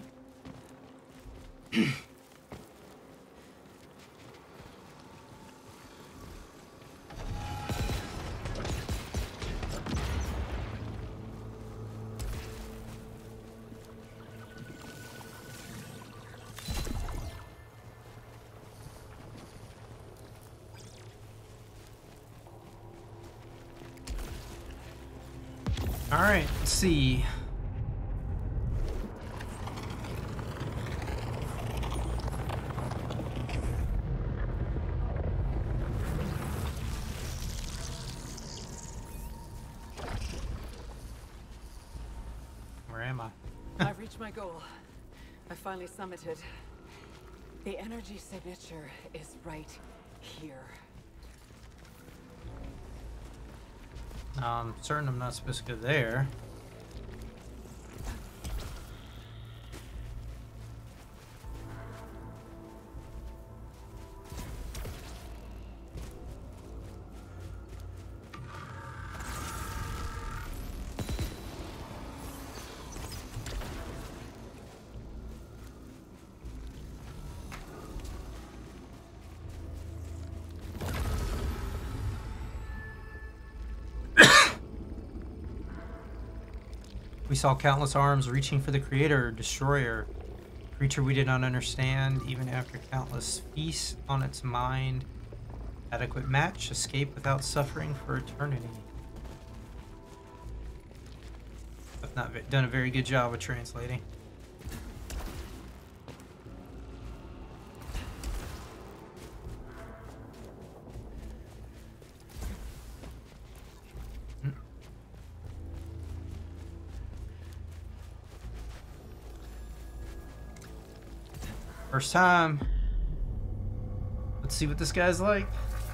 All right, let's see. Where am I? I've reached my goal. I finally summited. The energy signature is right here. I'm certain I'm not supposed to go there. We saw countless arms reaching for the creator or destroyer, a creature we did not understand, even after countless feasts on its mind. Adequate match, escape without suffering for eternity. I've not done a very good job of translating. First time. Let's see what this guy's like.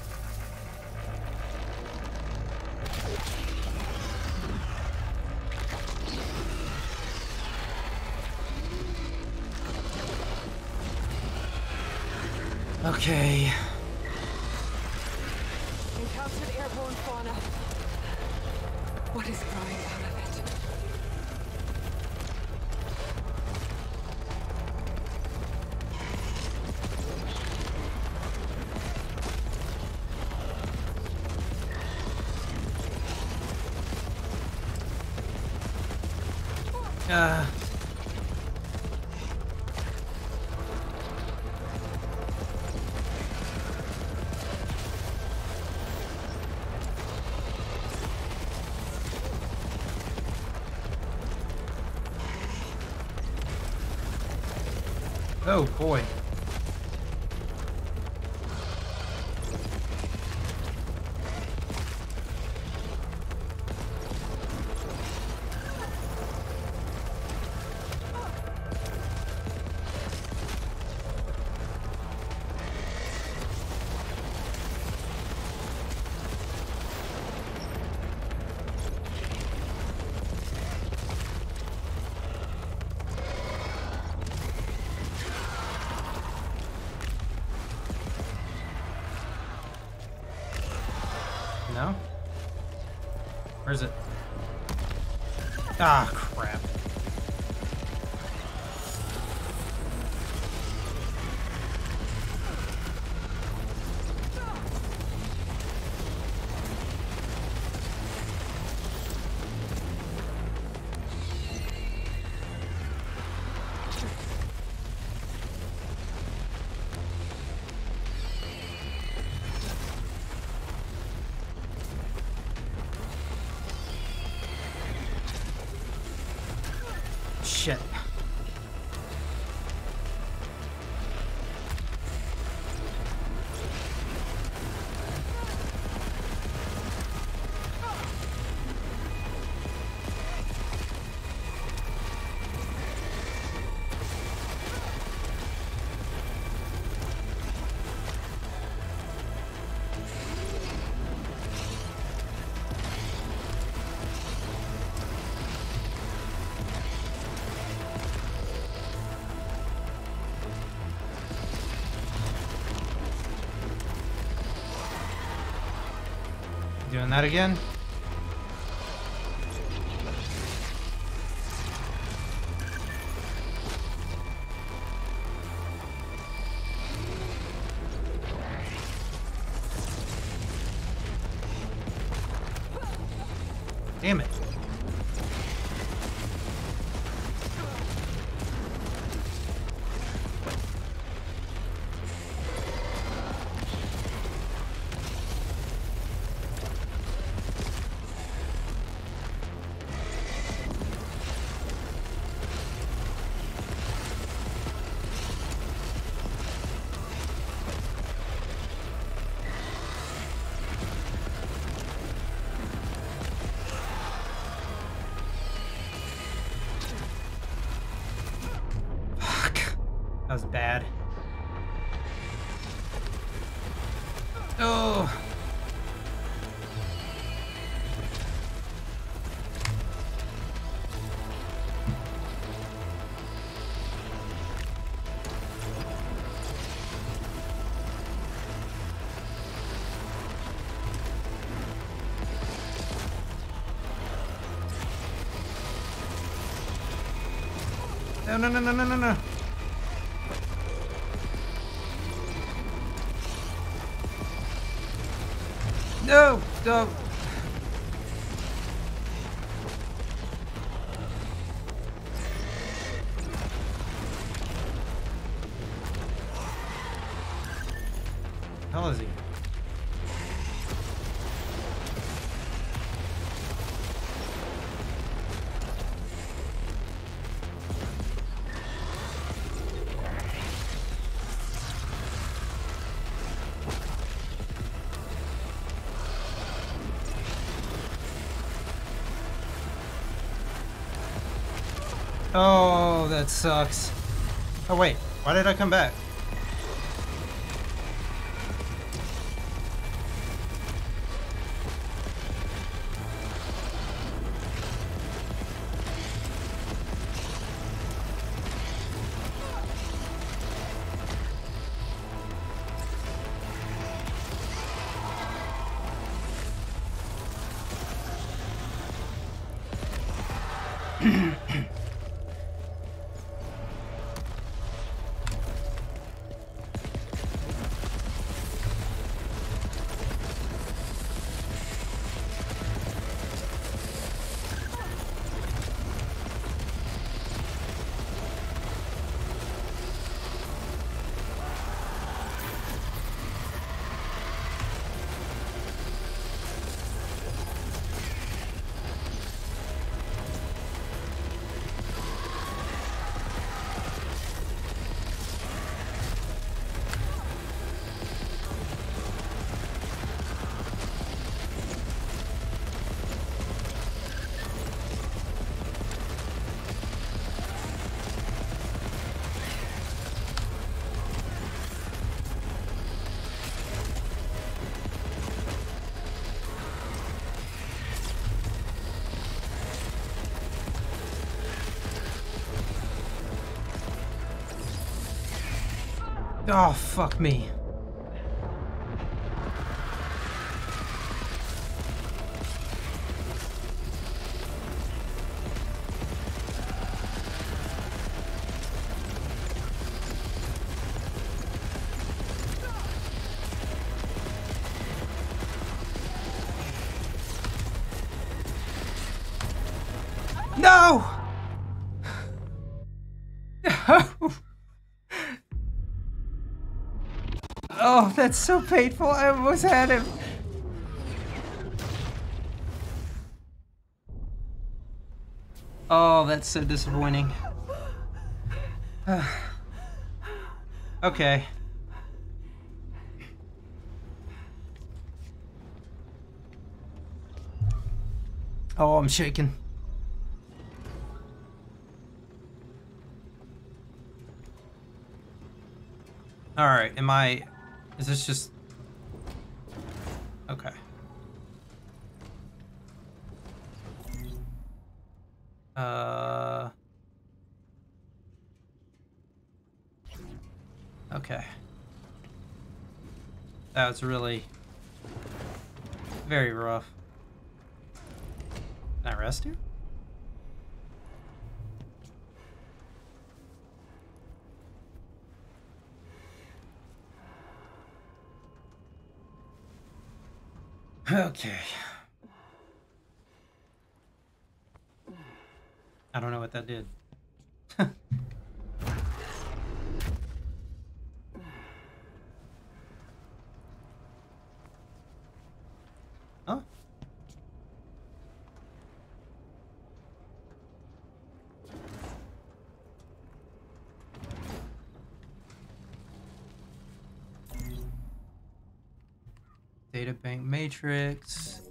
Okay. Encountered airborne fauna. What is growing out of it? Uh. Oh boy. No? Where is it? Ah, crap. Shit. doing that again? Damn it. That was bad. Oh. No, no, no, no, no, no, no. No, no. How is he? Oh, that sucks. Oh wait, why did I come back? Oh, fuck me. No! No! Oh, that's so painful. I almost had him. Oh, that's so disappointing. Okay. Oh, I'm shaking. All right, am I... Is this just... Okay. Uh... Okay. That was really... very rough. Can I rest here? Okay. I don't know what that did. Huh? Data bank matrix.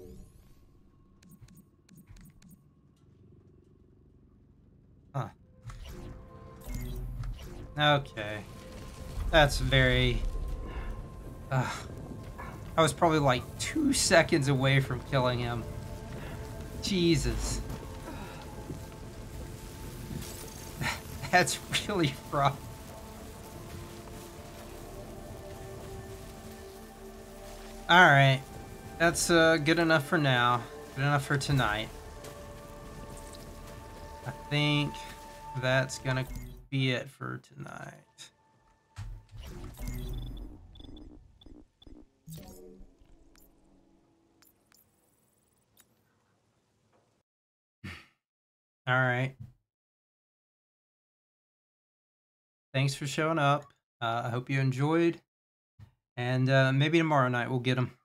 Huh. Okay. That's very... Uh, I was probably like two seconds away from killing him. Jesus. That's really rough. Alright. That's uh, good enough for now. Good enough for tonight. I think that's gonna be it for tonight. Alright. Thanks for showing up. Uh, I hope you enjoyed. And uh, maybe tomorrow night we'll get them.